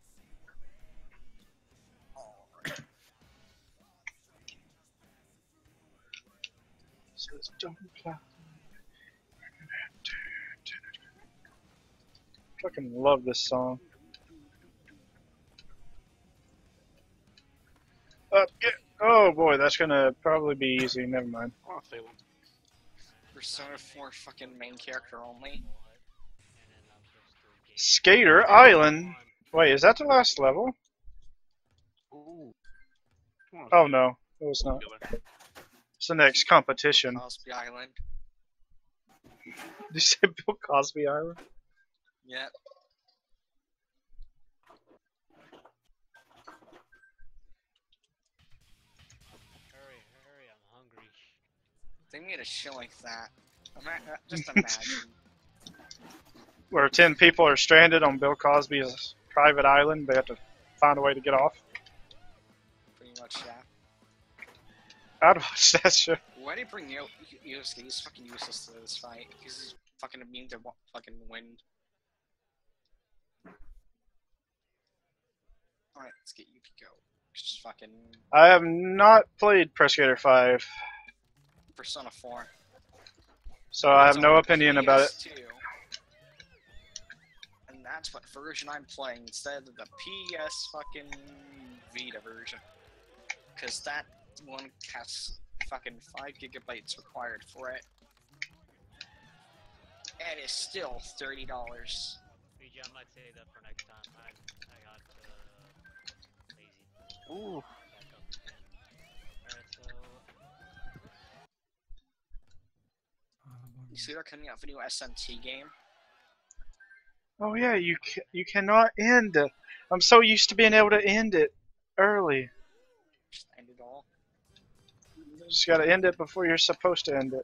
Says don't fly. Fucking love this song. Up, get. Oh boy, that's gonna probably be easy. Never mind. Come on, Salem. Persona four fucking main character only. Skater Island. Wait, is that the last level? Ooh. Come on, Oh no, it was not. together. It's the next competition. Cosby Island. Did you say Bill Cosby Island? Yep. Hurry, hurry, I'm hungry. They made a shit like that. Ima uh, just imagine. Where ten people are stranded on Bill Cosby's private island, they have to find a way to get off. Pretty much, yeah. I'd watch that show. Why do you bring Yo- Yosuke? He's fucking useless to this fight. He's fucking immune to wa- fucking wind. Alright, let's get Yukiko. Just fucking I have not played Pro Skater five, Persona four. so I have It's no on opinion about it. P S two. And that's what version I'm playing instead of the P S fucking Vita version. Because that one has fucking five gigabytes required for it. And it's still thirty dollars. P J, I might save that for next time. I, I got uh, lazy. Ooh. Back up again. Alright, so. You see they're coming out with a new S M T game? Oh yeah, you ca you cannot end it. I'm so used to being able to end it early. Just end it all. You just gotta end it before you're supposed to end it.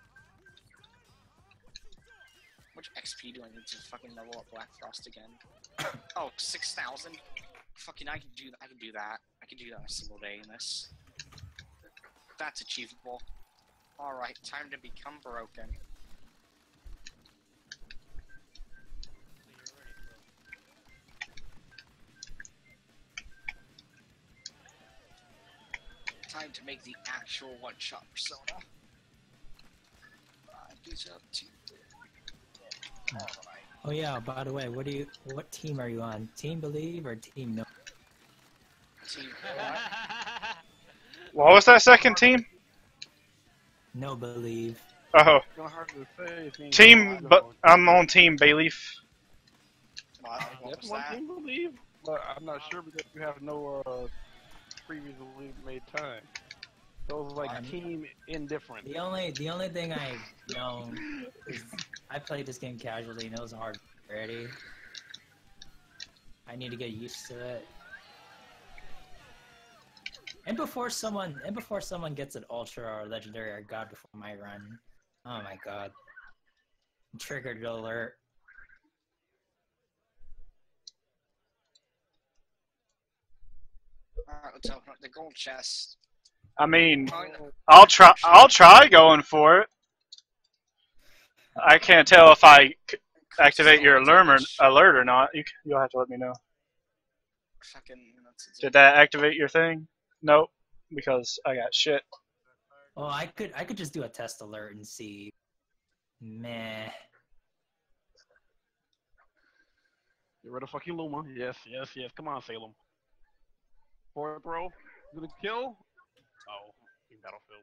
How much X P do I need to fucking level up Black Frost again? Oh, six thousand? Fucking, I can do I can do that. I can do that in a single day in this. That's achievable. Alright, time to become broken. Time to make the actual one-shot Persona. Uh, these up to. Alright. Oh yeah, by the way, what do you what team are you on? Team Believe or Team No? Team What was that second team? No Believe. Oh, It's kinda hard to say. It seems team. like But I'm on Team Bayleaf. What, what That's was one that? thing to believe, but I'm not sure because you have no uh, previously made time. So it's like Um, team indifferent. The only the only thing I know is I played this game casually and it was hard already. I need to get used to it. And before someone and before someone gets an ultra or legendary or god before my run. Oh my god. Triggered alert. Alright, let's open up the gold chest. I mean, Oh, no. I'll try. I'll try going for it. I can't tell if I c- activate your alert or, alert or not. You, c- you'll have to let me know. Fucking, that's Did that activate your thing? Nope, because I got shit. Oh, I could I could just do a test alert and see. Meh. Get rid of fucking Luma. Yes, yes, yes. Come on, Salem. Fourth row. Gonna kill? Oh, in Battlefield.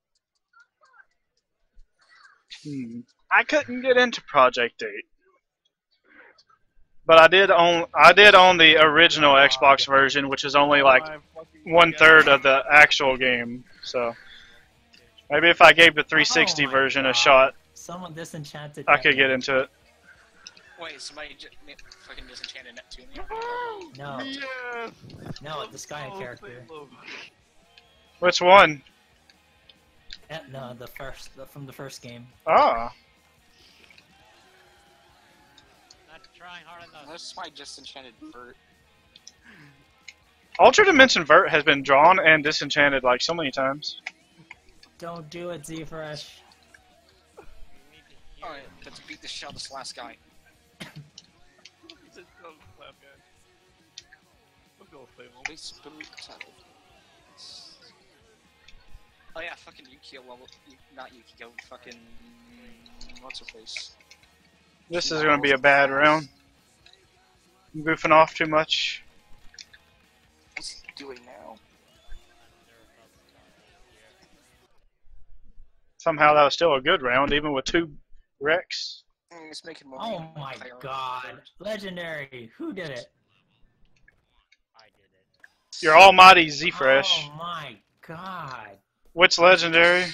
Hmm. I couldn't get into Project eight, but I did own. I did own the original Xbox version, which is only like one third of the actual game. So maybe if I gave the three sixty Oh my version a God. shot, Someone disenchanted. I that could get game. into it. Wait, somebody just fucking disenchanted Neptune. No, Yes! no, this guy Oh, character. Salem. Which one? Eh, no, the first, the, from the first game. Ah. Not trying hard enough. That's why disenchanted Vert. Ultra Dimension Vert has been drawn and disenchanted like so many times. Don't do it, Z-Fresh. Alright, let's beat the shell this last guy. Let's go, last guy. Let's go, Salem. Please boot title. Oh yeah, fucking Yukio level. Not Yukio, fucking. What's her face? This is going to be a bad round. I'm goofing off too much. What's he doing now? Somehow that was still a good round, even with two wrecks. Mm, He's making more. Oh my god. Legendary. Who did it? I did it. Your almighty Z-Fresh. Oh my god. Which legendary?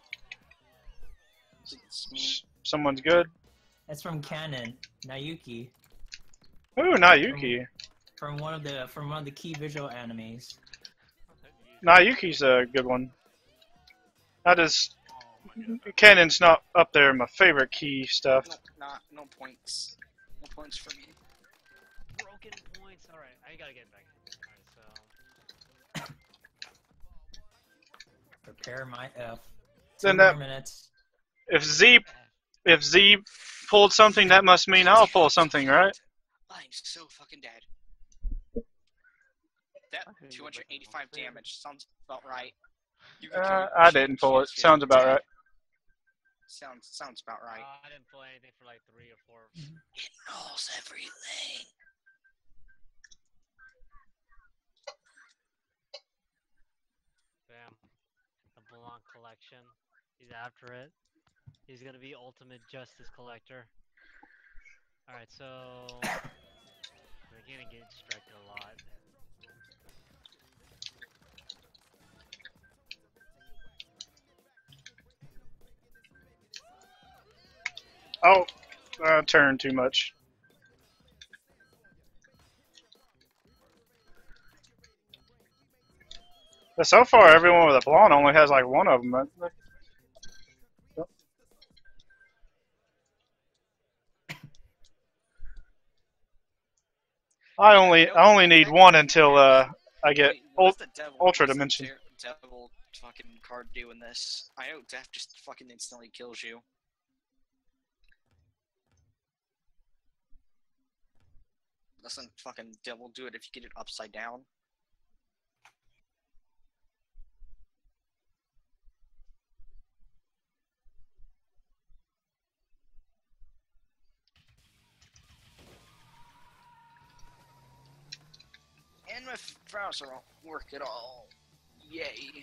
It's me. Someone's good. That's from Canon. Nayuki. Ooh, Nayuki. From one of the from one of the key visual animes. Nayuki's a good one. I just Canon's not up there in my favorite key stuff. No, not, no points. No points for me. Broken points. Alright, I gotta get back. Alright, so. Prepare my F. Two Then more that minutes. if Z if Z pulled something, that must mean I'll pull something, right? I'm so fucking dead. That two hundred eighty-five damage sounds about right. You can Uh, kill- I didn't pull it. Sounds about right. Sounds sounds about right. Uh, I didn't pull anything for like three or four. It knows everything. Bam. The Blanc collection. He's after it. He's gonna be ultimate justice collector. Alright, so we're gonna get distracted a lot. Oh, I turned too much. But so far, everyone with a blonde only has like one of them. I only I only need one until uh I get Wait, what ul does the devil, Ultra what does the Dimension. de- devil fucking card do in this? I know death just fucking instantly kills you. Doesn't fucking devil do it if you get it upside down? And my browser won't work at all. Yay.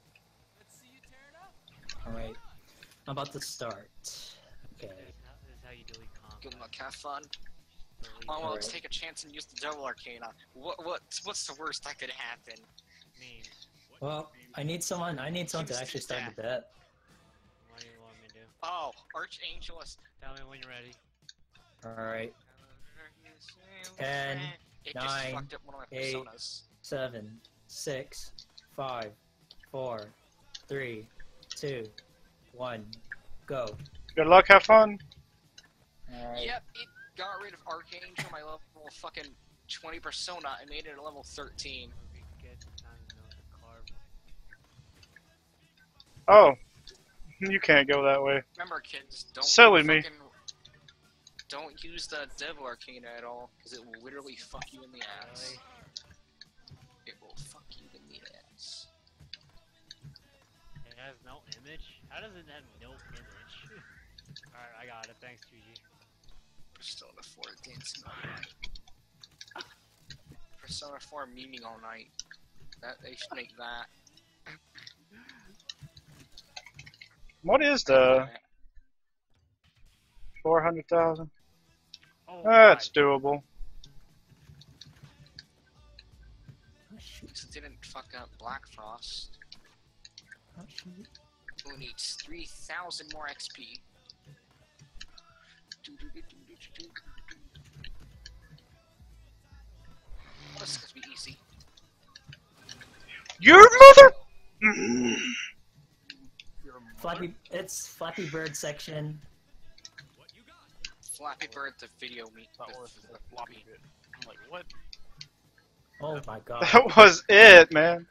Alright. I'm about to start. Okay. This is how, this is how you delete content. Good luck, have fun. Delete Oh, well, let's Alright. take a chance and use the Devil Arcana. What, what, what's the worst that could happen? memes. Well, I need someone I need someone to Use actually the start the bet. What do you want me to do? Oh, Archangel is... Tell me when you're ready. Alright. Ten, It nine, just fucked up one of my eight, personas. Seven, six, five, four, three, two, one, go. Good luck, have fun. Alright. Yep, it got rid of Archangel, my level fucking twenty persona, and made it a level thirteen. We get time to know the card. Oh, you can't go that way. Remember, kids, don't Silly me. fucking... Don't use the Devil Arcana at all, because it will literally fuck you in the ass. Really? It will fuck you in the ass. It has no image? How does it have no image? Alright, I got it. Thanks, G G. Persona four dancing all night. Persona four memeing all night. That they should make that. What is the four hundred thousand? Oh, That's my. doable. Oh, shoot. Just didn't fuck up Black Frost. Oh, shoot. Who needs three thousand more X P? This is gonna be easy. Your mother. Mm. Flappy, it's Flappy Bird section. Flappy Bird, the video me. That The, was the, a floppy bit. I'm like, what? Oh my god. That was it, man.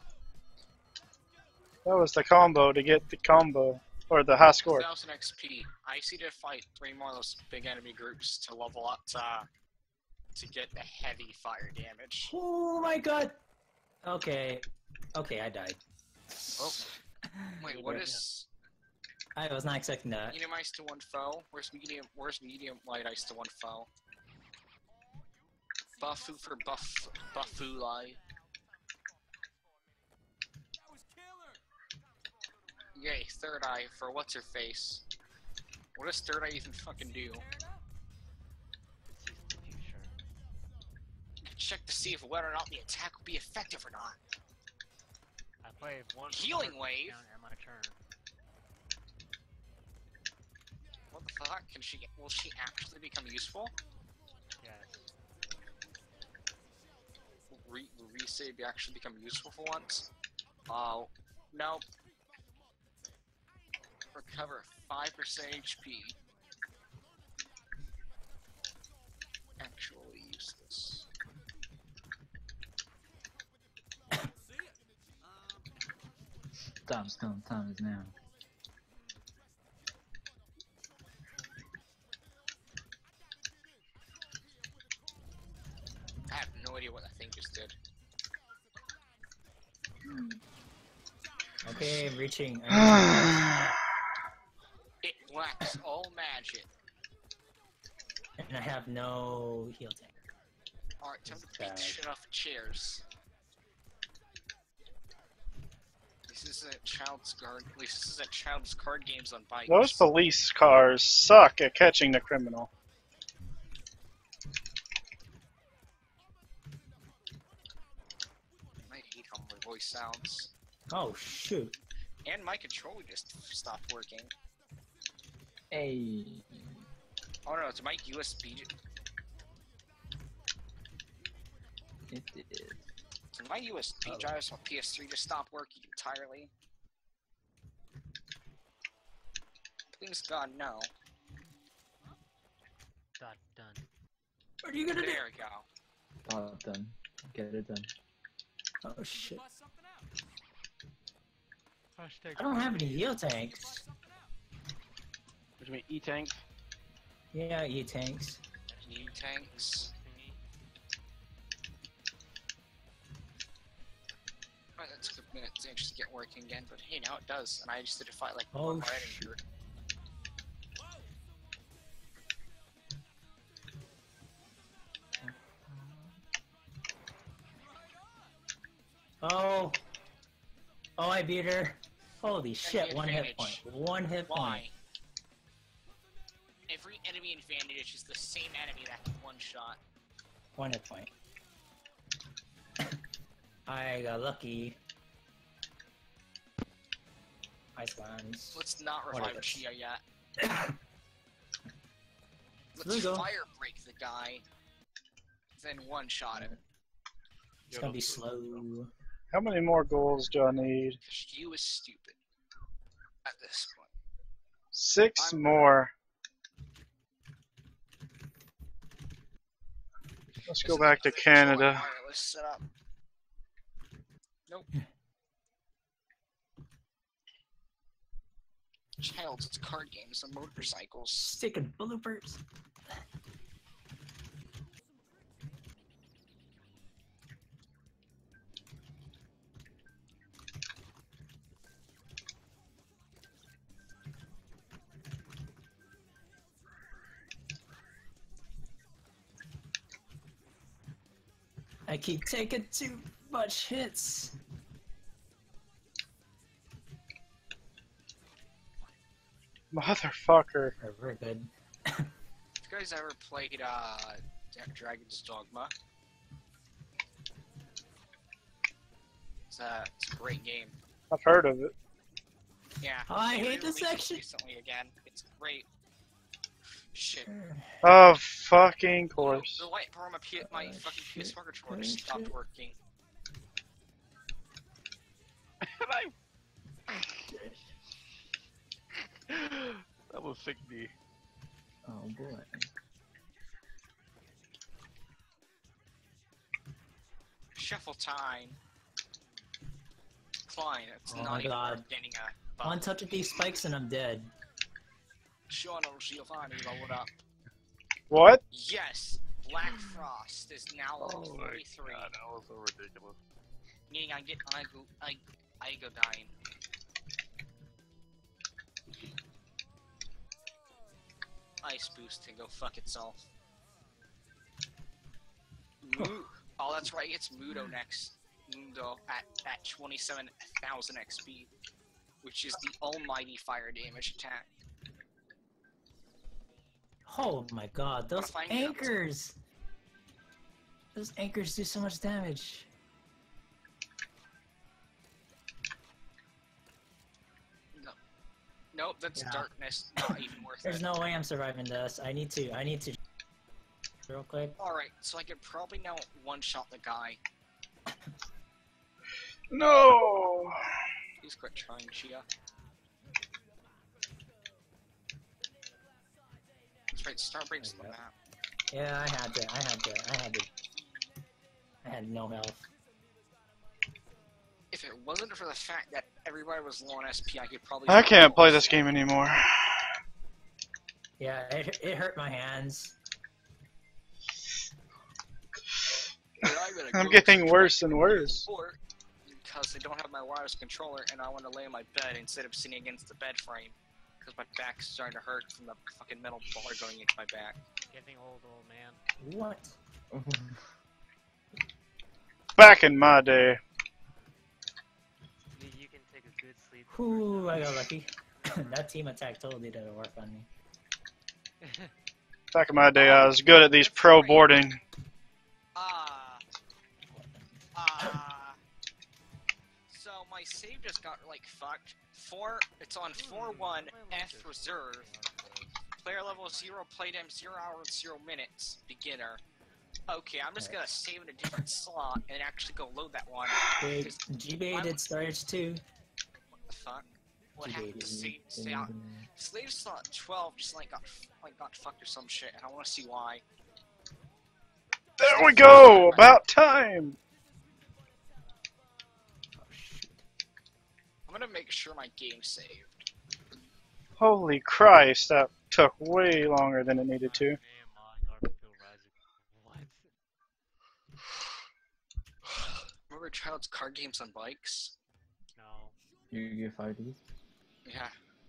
That was the combo to get the combo or the high score. two thousand X P. I see to fight three more of those big enemy groups to level up to, to get the heavy fire damage. Oh my god. Okay. Okay, I died. Oh. Wait, what is I was not expecting that. medium ice to one foe? Where's medium? Where's medium light ice to one foe? Buffu for buff Buffuli. Yay, third eye for what's her face? What does third eye even fucking do? Check to see if whether or not the attack will be effective or not. I play one Healing more wave? count at my turn. What the fuck? Can she? Will she actually become useful? Yes. Will Re will resave actually become useful for once? Oh, no. Recover five percent H P. Actually useless. Time's come, time is now. I have no idea what that thing just did. Okay, I'm reaching. It lacks all magic. And I have no heal tank. Alright, time to It's beat bad. the shit off of chairs. This is a child's card. At least this is a child's card games on bikes. Those police cars suck at catching the criminal. I hate how my voice sounds. Oh shoot. And my controller just stopped working. Hey. Oh no, it's my U S B. j- It is. Did my U S B Uh-oh. drives on P S three just stop working entirely? Please God, no. Dot done. What are you gonna do? There we go. All done. Get it done. Oh shit. Hashtag I don't have any heal tanks. What do you mean, E-tanks? Yeah, E tanks. New tanks. Alright, that took a minute to actually get working again, but hey, now it does, and I just did a fight like Oh, one more shit. enemy. Oh. Oh, I beat her. Holy shit, one hit point. advantage. One hit point. Why? Every enemy advantage is the same enemy that can one shot. One hit point. I got lucky. Ice ones. Let's not What revive is Chia yet. There Let's we go. fire break the guy, then one shot him. It's gonna be slow. How many more goals do I need? You is stupid. At this point. Six I'm- more. Let's go back to Canada. Wireless setup. Nope. Child's card games and motorcycles. Sticking bloopers. I keep taking too much hits. Motherfucker. Alright, we're good. Have you guys ever played uh, Dragon's Dogma? It's a, it's a great game. I've heard of it. Yeah. Oh, I they hate this released it section. Recently again, it's great. Shit. Of fucking course. The white part of my, P my Oh, fucking P S four shit. controller Oh, stopped shit. working. That was sick, D. Oh boy. Shuffle time. Klein, it's Oh not my even God. worth getting a One touch of these spikes and I'm dead. Sean Giovanni, leveled up. What? Yes! Black Frost is now level Oh my forty-three. god, that was so ridiculous. Meaning I get I go I I go dying. Ice boost can go fuck itself. Mu oh, that's right. It's Mudo next. Mudo at at twenty-seven thousand X P, which is the almighty fire damage attack. Oh my god, those find it. anchors! Those anchors do so much damage. No, nope, that's Yeah. darkness. Not even worth There's it. no way I'm surviving this. I need to, I need to... Real quick. Alright, so I could probably now one-shot the guy. No. Please quit trying, Chia. That's right, Starbreak's the There you go. map. Yeah, I had to, I had to, I had to... I had no health. If it wasn't for the fact that everybody was low on S P, I could probably... I can't play this game anymore. Yeah, it, it hurt my hands. But I'm gonna I'm go getting to worse try and worse. Or because I don't have my wireless controller and I want to lay on my bed instead of sitting against the bed frame. Because my back's starting to hurt from the fucking metal bar going into my back. Getting old, old man. What? Back in my day. You, you can take a good sleep. the Ooh, first I got lucky. That team attack totally didn't work on me. time. Back in my day, I was good at these pro boarding. Ah. Ah. So my save just got like fucked. Four. It's on four one F reserve. Player level zero. Playtime zero hours zero minutes. Beginner. Okay, I'm just gonna save in a different slot and actually go load that one. Big G B A did storage too. What the fuck? What G B A happened to did- save? Stay out. Slave slot twelve just like got like got fucked or some shit, and I want to see why. There we go! About time! I'm gonna make sure my game's saved. Holy Christ, that took way longer than it needed to. What? Remember child's card games on bikes? No. Yu-Gi-Oh! five D? Yeah.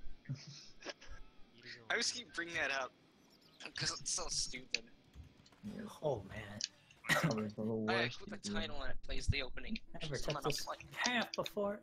I always keep bringing that up because it's so stupid. Yeah, Oh man, probably the I worst. put the Yu-Gi-Oh! title and it plays the opening. I never Just took on a this play. path before.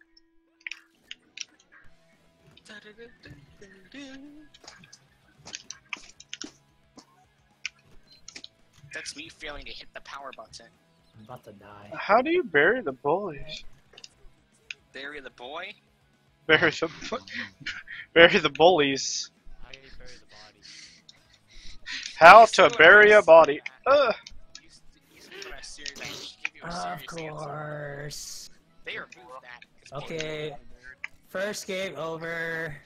That's me failing to hit the power button. I'm about to die. How do you bury the bullies? Bury the boy. Bury the bury the bullies. How do you bury the body? How Used to do bury it. a body? Ugh. Used to- used to do a serious- I should give you a Of serious answer. course. They removed that. 'cause Okay, first game over.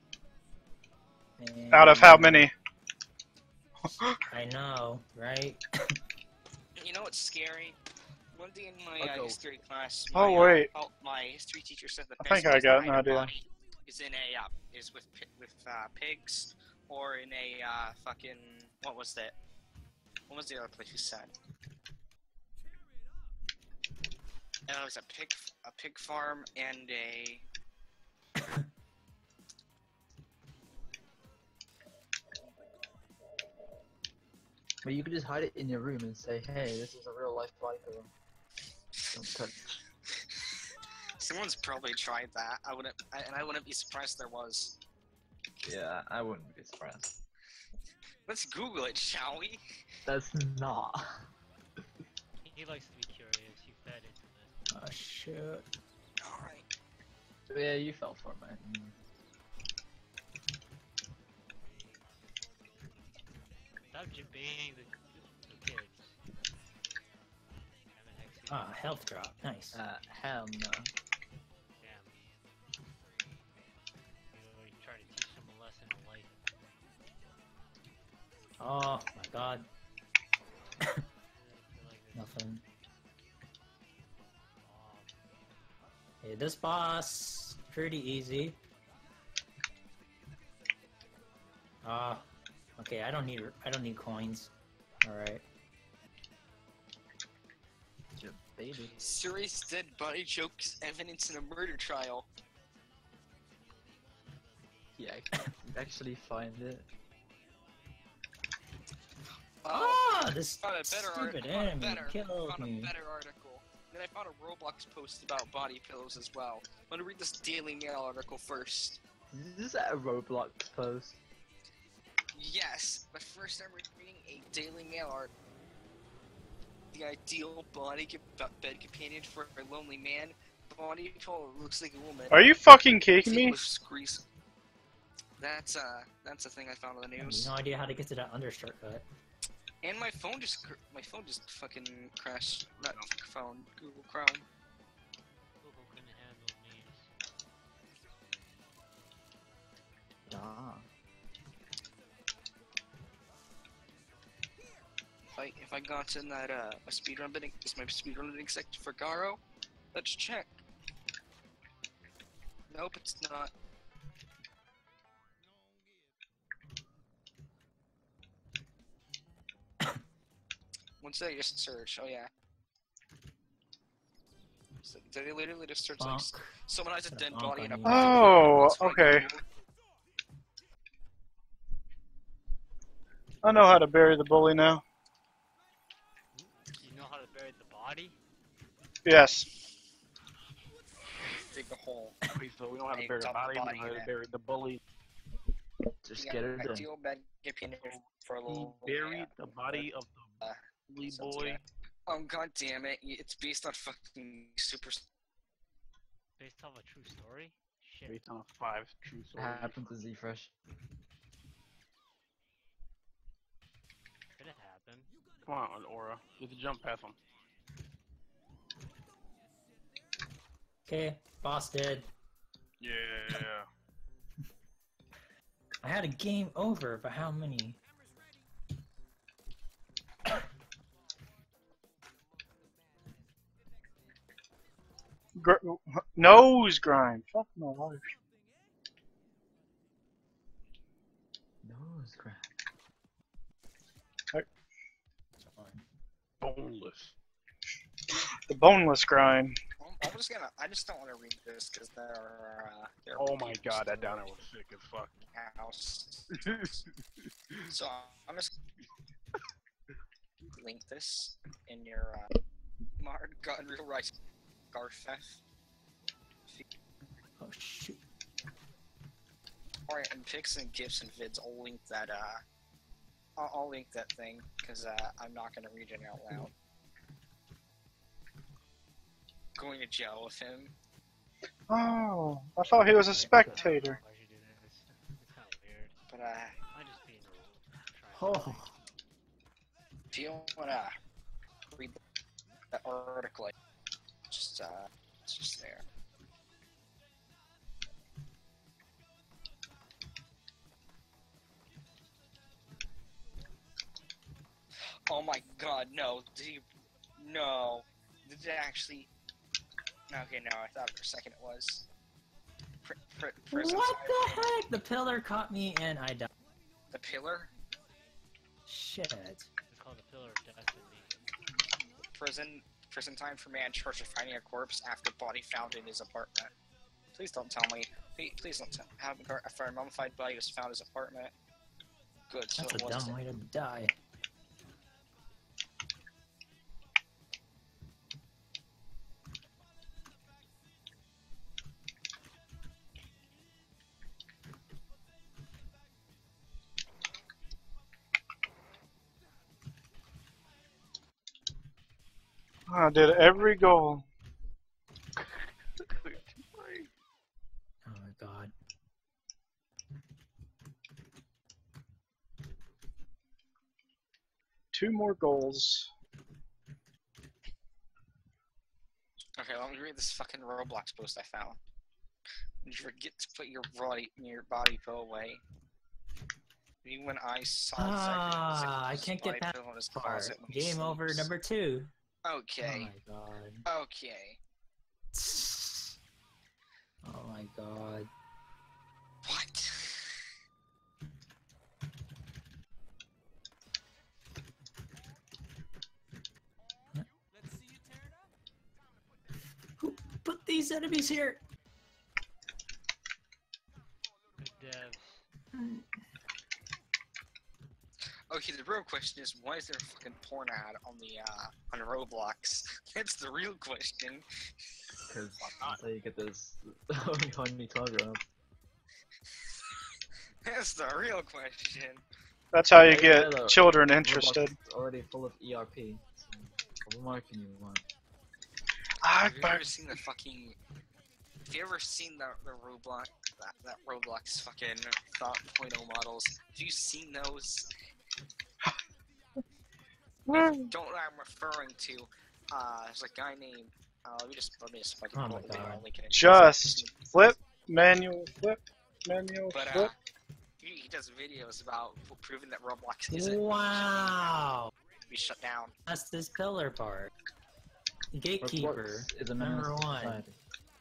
Out of how many? I know, right? You know what's scary? One day in my I'll uh, go. history class, Oh, my, uh, wait. oh, my history teacher said the I best think I place to got an hide a idea. body is in a uh, is with pi- with uh, pigs or in a uh, fucking what was that? What was the other place you said? And it was a pig a pig farm and a But you could just hide it in your room and say, hey, this is a real life body pillow. Don't touch. someone's probably tried that. I wouldn't I, and I wouldn't be surprised there was. Yeah, I wouldn't be surprised. Let's Google it, shall we? That's not. He likes to be curious. You fed into this. Oh shit. Alright. Yeah, you fell for it, man. Stop debating the, the kids. Ah, health drop. Nice. Uh, hell no. Damn. You know, you try to teach them a lesson in life. Oh my god. I feel like this- Nothing. Oh, Hey, this boss pretty easy. Ah, okay. I don't need. I don't need coins. All right. Your baby. Suri's dead body joke is evidence in a murder trial. Yeah, I can actually find it. Oh, Ah, this found a better art- stupid found a enemy better, killed found me. a better article. Then I found a Roblox post about body pillows as well. I'm gonna read this Daily Mail article first. Is that a Roblox post? Yes, but first I'm reading a Daily Mail article. The ideal body co- bed companion for a lonely man. Body pillow looks like a woman. Are you fucking kidding me? With grease. That's uh, that's a thing I found on the I have news. no idea how to get to that under shortcut. And my phone just cr- my phone just fucking crashed. Not phone, Google Chrome. Google couldn't handle memes. Ah. If I if I got in that uh a speedrun bidding is my speedrun bidding section for Garo? Let's check. Nope, it's not. One second, just search. Oh yeah. So, did it literally just search like Bonk. someone has a dead Bonk body in a on you. body? Oh, That's what I okay. Googled. I know how to bury the bully now. You know how to bury the body? Yes. Dig a hole. Wait, so we don't have to Hey, bury the dump the body, we body know how in to it. bury the bully. Just Yeah, get her done. ideal bed companion for a He little. buried yeah. the body of the Uh, bully sounds boy. good. Oh god damn it! It's based on fucking super. Based off a true story? Shit. Based on five true What stories. happened to Z-Fresh? Could it happen? Come on, Aura. Just jump past him. Okay, boss dead. Yeah. I had a game over, but how many? Gr nose grind. Fuck my life. Nose grab. Boneless. The boneless grind. I'm, I'm just gonna. I just don't want to read this because there are. Uh, there are Oh my people god, that still downer was sick as fuck. in the house. So I'm just link this in your uh, modern gun real rice Garfeth. Oh shoot. Alright, and pics and gifs and vids. I'll link that. Uh, I'll, I'll link that thing because uh, I'm not gonna read it out loud. Going to jail with him. Oh, I thought he was a spectator. Why'd you do this? It's kind of weird. But uh, I just being a trying. Oh. if you wanna read that article, like, just uh, it's just there. Oh my god, no. Did he... No. Did it actually... Okay, no, I thought for a second it was. Pr pr prison What side- the heck? The pillar caught me and I died. The pillar? Shit. It's called the Pillar of Destiny. Prison... Prison time for man charged with finding a corpse after body found in his apartment. Please don't tell me. Please, please don't tell How after a mummified body was found in his apartment. Good, so That's a it was dumb way to die. I did every goal. Oh my god. two more goals. Okay, let me read this fucking Roblox post I found. You forget to put your body your body pillow away. Me when I saw Ah, I can't get body past pillow in his part. closet when he Game over, sleeps. number two. Okay. Oh my god. Okay. Oh my god. What? Who put these enemies here? Good devs. Okay, the real question is, why is there a fucking porn ad on the uh on Roblox? That's the real question. Because that's how you get this honey Kagura. That's the real question. That's how you Yeah, get yeah, the- children Roblox interested. is already full of E R P. So what more can you want? Have you ever seen the fucking? Have you ever seen the the Roblox that that Roblox fucking thought point oh models? Have you seen those? If you don't know what I'm referring to, uh, there's a guy named. Uh, let me just let me just fucking Oh pull my the video God. and link it in. Just flip, manual, flip, manual, But uh, flip. he, he does videos about proving that Roblox isn't Wow. be shut down. That's this pillar part. Gatekeeper. Roblox is a Number menace to one. society.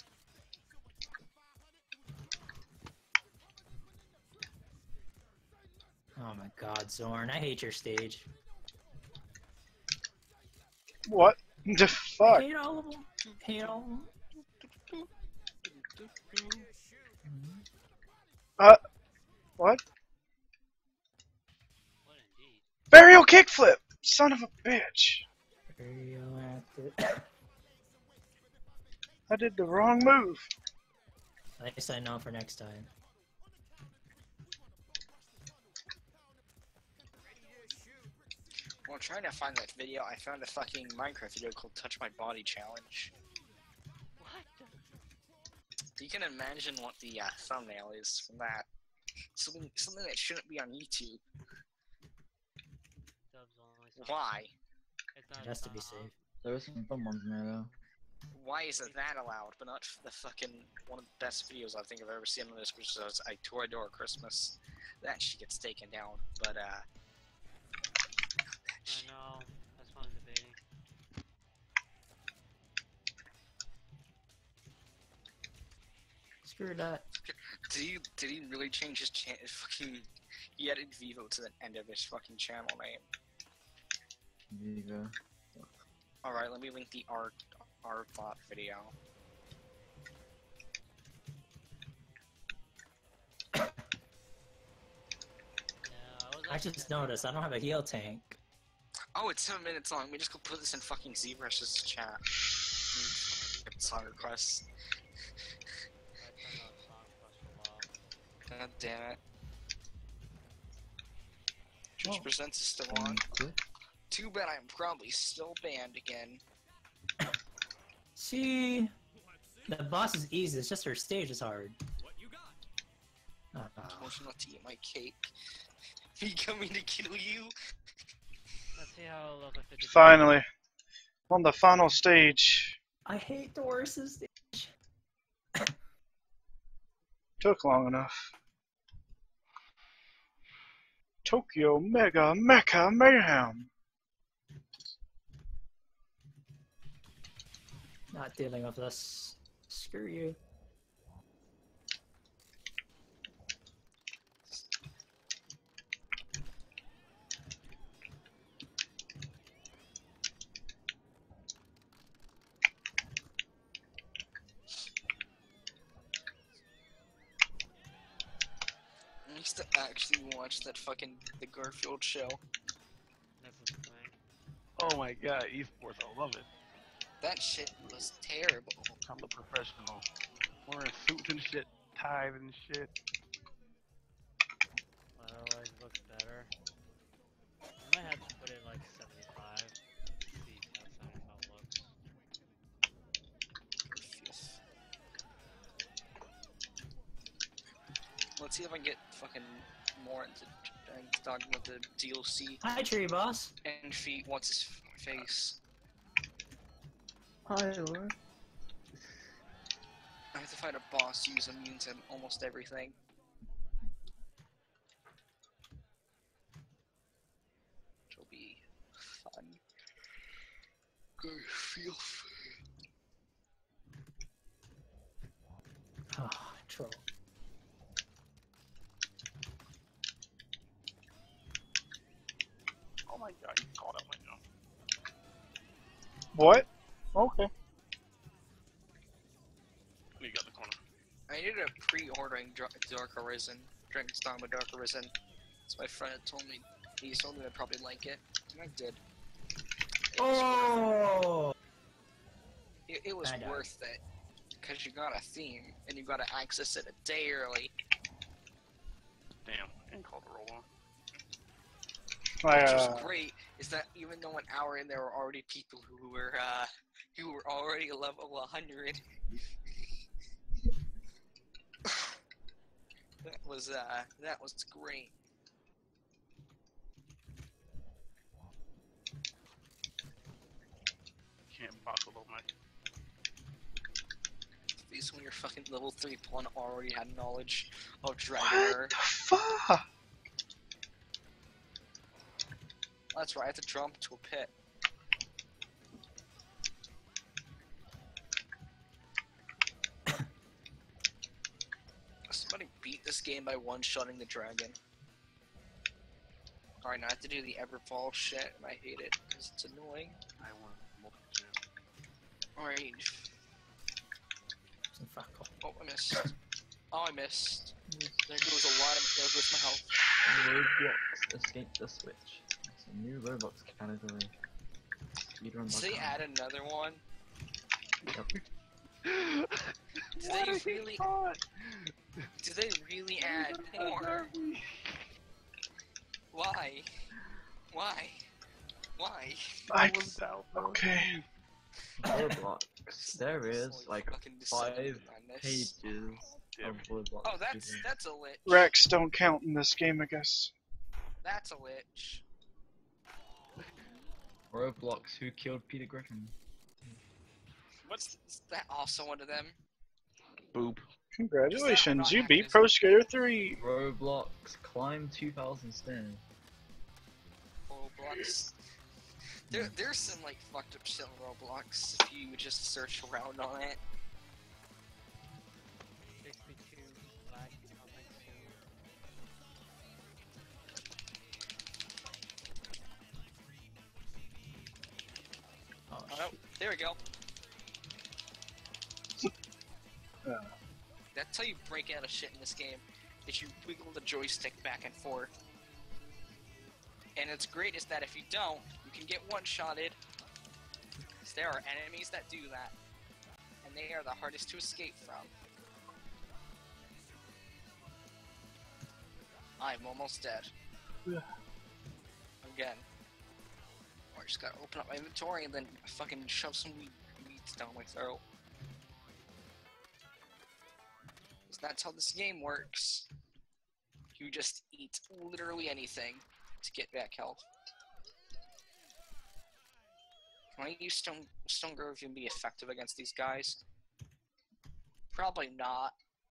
Oh my god, Zorn, I hate your stage. What the I fuck? hate all of them. Hate all of them. Uh, what? What indeed? Burial kickflip! Son of a bitch! Radioactive. I did the wrong move. At least I know for next time. While trying to find that video, I found a fucking Minecraft video called Touch My Body Challenge. What? You can imagine what the uh, thumbnail is from that. Something, something that shouldn't be on YouTube. Dubs only. so- Why? It's not It has to be uh, safe. There was some fun ones in there though. Why is it that allowed, but not the fucking one of the best videos I think I've ever seen on this, which is I Toradora Christmas. That shit gets taken down, but uh. I know. That's what I'm debating. Screw that. Did he did he really change his cha- fucking? He added Vivo to the end of his fucking channel name. Viva. All right, let me link the art art thought video. Yeah, I was I actually just gonna- noticed I don't have a heal tank. Oh, it's seven minutes long. Let me just go put this in fucking ZBrush's chat. Song requests. I turned on Song Plus for a while. God damn it. Twitch Oh. Presents is still Um, on. click. Too bad I'm probably still banned again. See, the boss is easy. It's just her stage is hard. Ah. Emotional not to eat my cake. Me coming to kill you? Let's see how level fifty. Finally. On the final stage. I hate the horses stage. Took long enough. Tokyo Mega Mecha Mayhem. Not dealing with this. Screw you. I used to actually watch that fucking the Garfield show. That's the thing. Oh my god, esports, I love it. That shit was terrible. I'm a professional. Wearing suits and shit, ties and shit. But it always looks better. I might have to put it like seventy-five. See how seventy-five looks. Let's see if I can get fucking more into Dragon's Dogma with the D L C. Hi, tree boss. And feet. What's his face? Hi, Laura. I have to fight a boss who's immune to almost everything. Which will be fun. I feel Oh, troll. Oh my god, you called out my jump. What? Okay. You got the corner. I ended up pre-ordering Dra- Dark Arisen, Dragon's Dogma Dark Arisen. So my friend had told me, he told me I'd probably like it, and I did. It was worth Oh! it, it, it was I know. worth it, because you got a theme, and you got to access it a day early. Damn, and called a roll on. I, Which uh, was great, is that even though an hour in there were already people who were, uh, who were already level one hundred. That was, uh, that was great. Can't box a little Mike. These when you're fucking level three one already had knowledge of Dragonair. what the fuck? That's right, I have to jump to a pit. Somebody beat this game by one-shotting the dragon. Alright, now I have to do the Everfall shit, and I hate it, because it's annoying. I want multiple jam. Alright. Fuck off. Oh, I missed. Oh, I missed. There goes a lot of- there goes my health. Roblox Escape the Switch. It's a new Roblox category. Speedrun dot Did they com. add another one? Yep. Did they really- Did they really add more? Why? Why? Why? I, was out, bro. okay. Roblox. There is Slowly like fucking descending five on this. pages Damn. of Roblox. Oh, that's speedrun. that's a lich. Rex don't count in this game, I guess. That's a lich. Roblox. Who killed Peter Griffin? What's is that? Also one of them. Boop. Congratulations, you not beat happen? Pro Skater three. Roblox. Climb two thousand stairs. Roblox. There, there's some like fucked up shit on Roblox if you just search around on it. sixty-two, black, nothing two. Oh, Oh no, there we go. Uh. That's how you break out of shit in this game. Is you wiggle the joystick back and forth. And it's great is that if you don't, you can get one-shotted. Because there are enemies that do that. And they are the hardest to escape from. I'm almost dead. Yeah. Again. Or I just gotta open up my inventory and then fucking shove some weed, weeds down my throat. 'Cause that's how this game works. You just eat literally anything to get back health. Can I use Stone, Stone Grove and be effective against these guys? Probably not.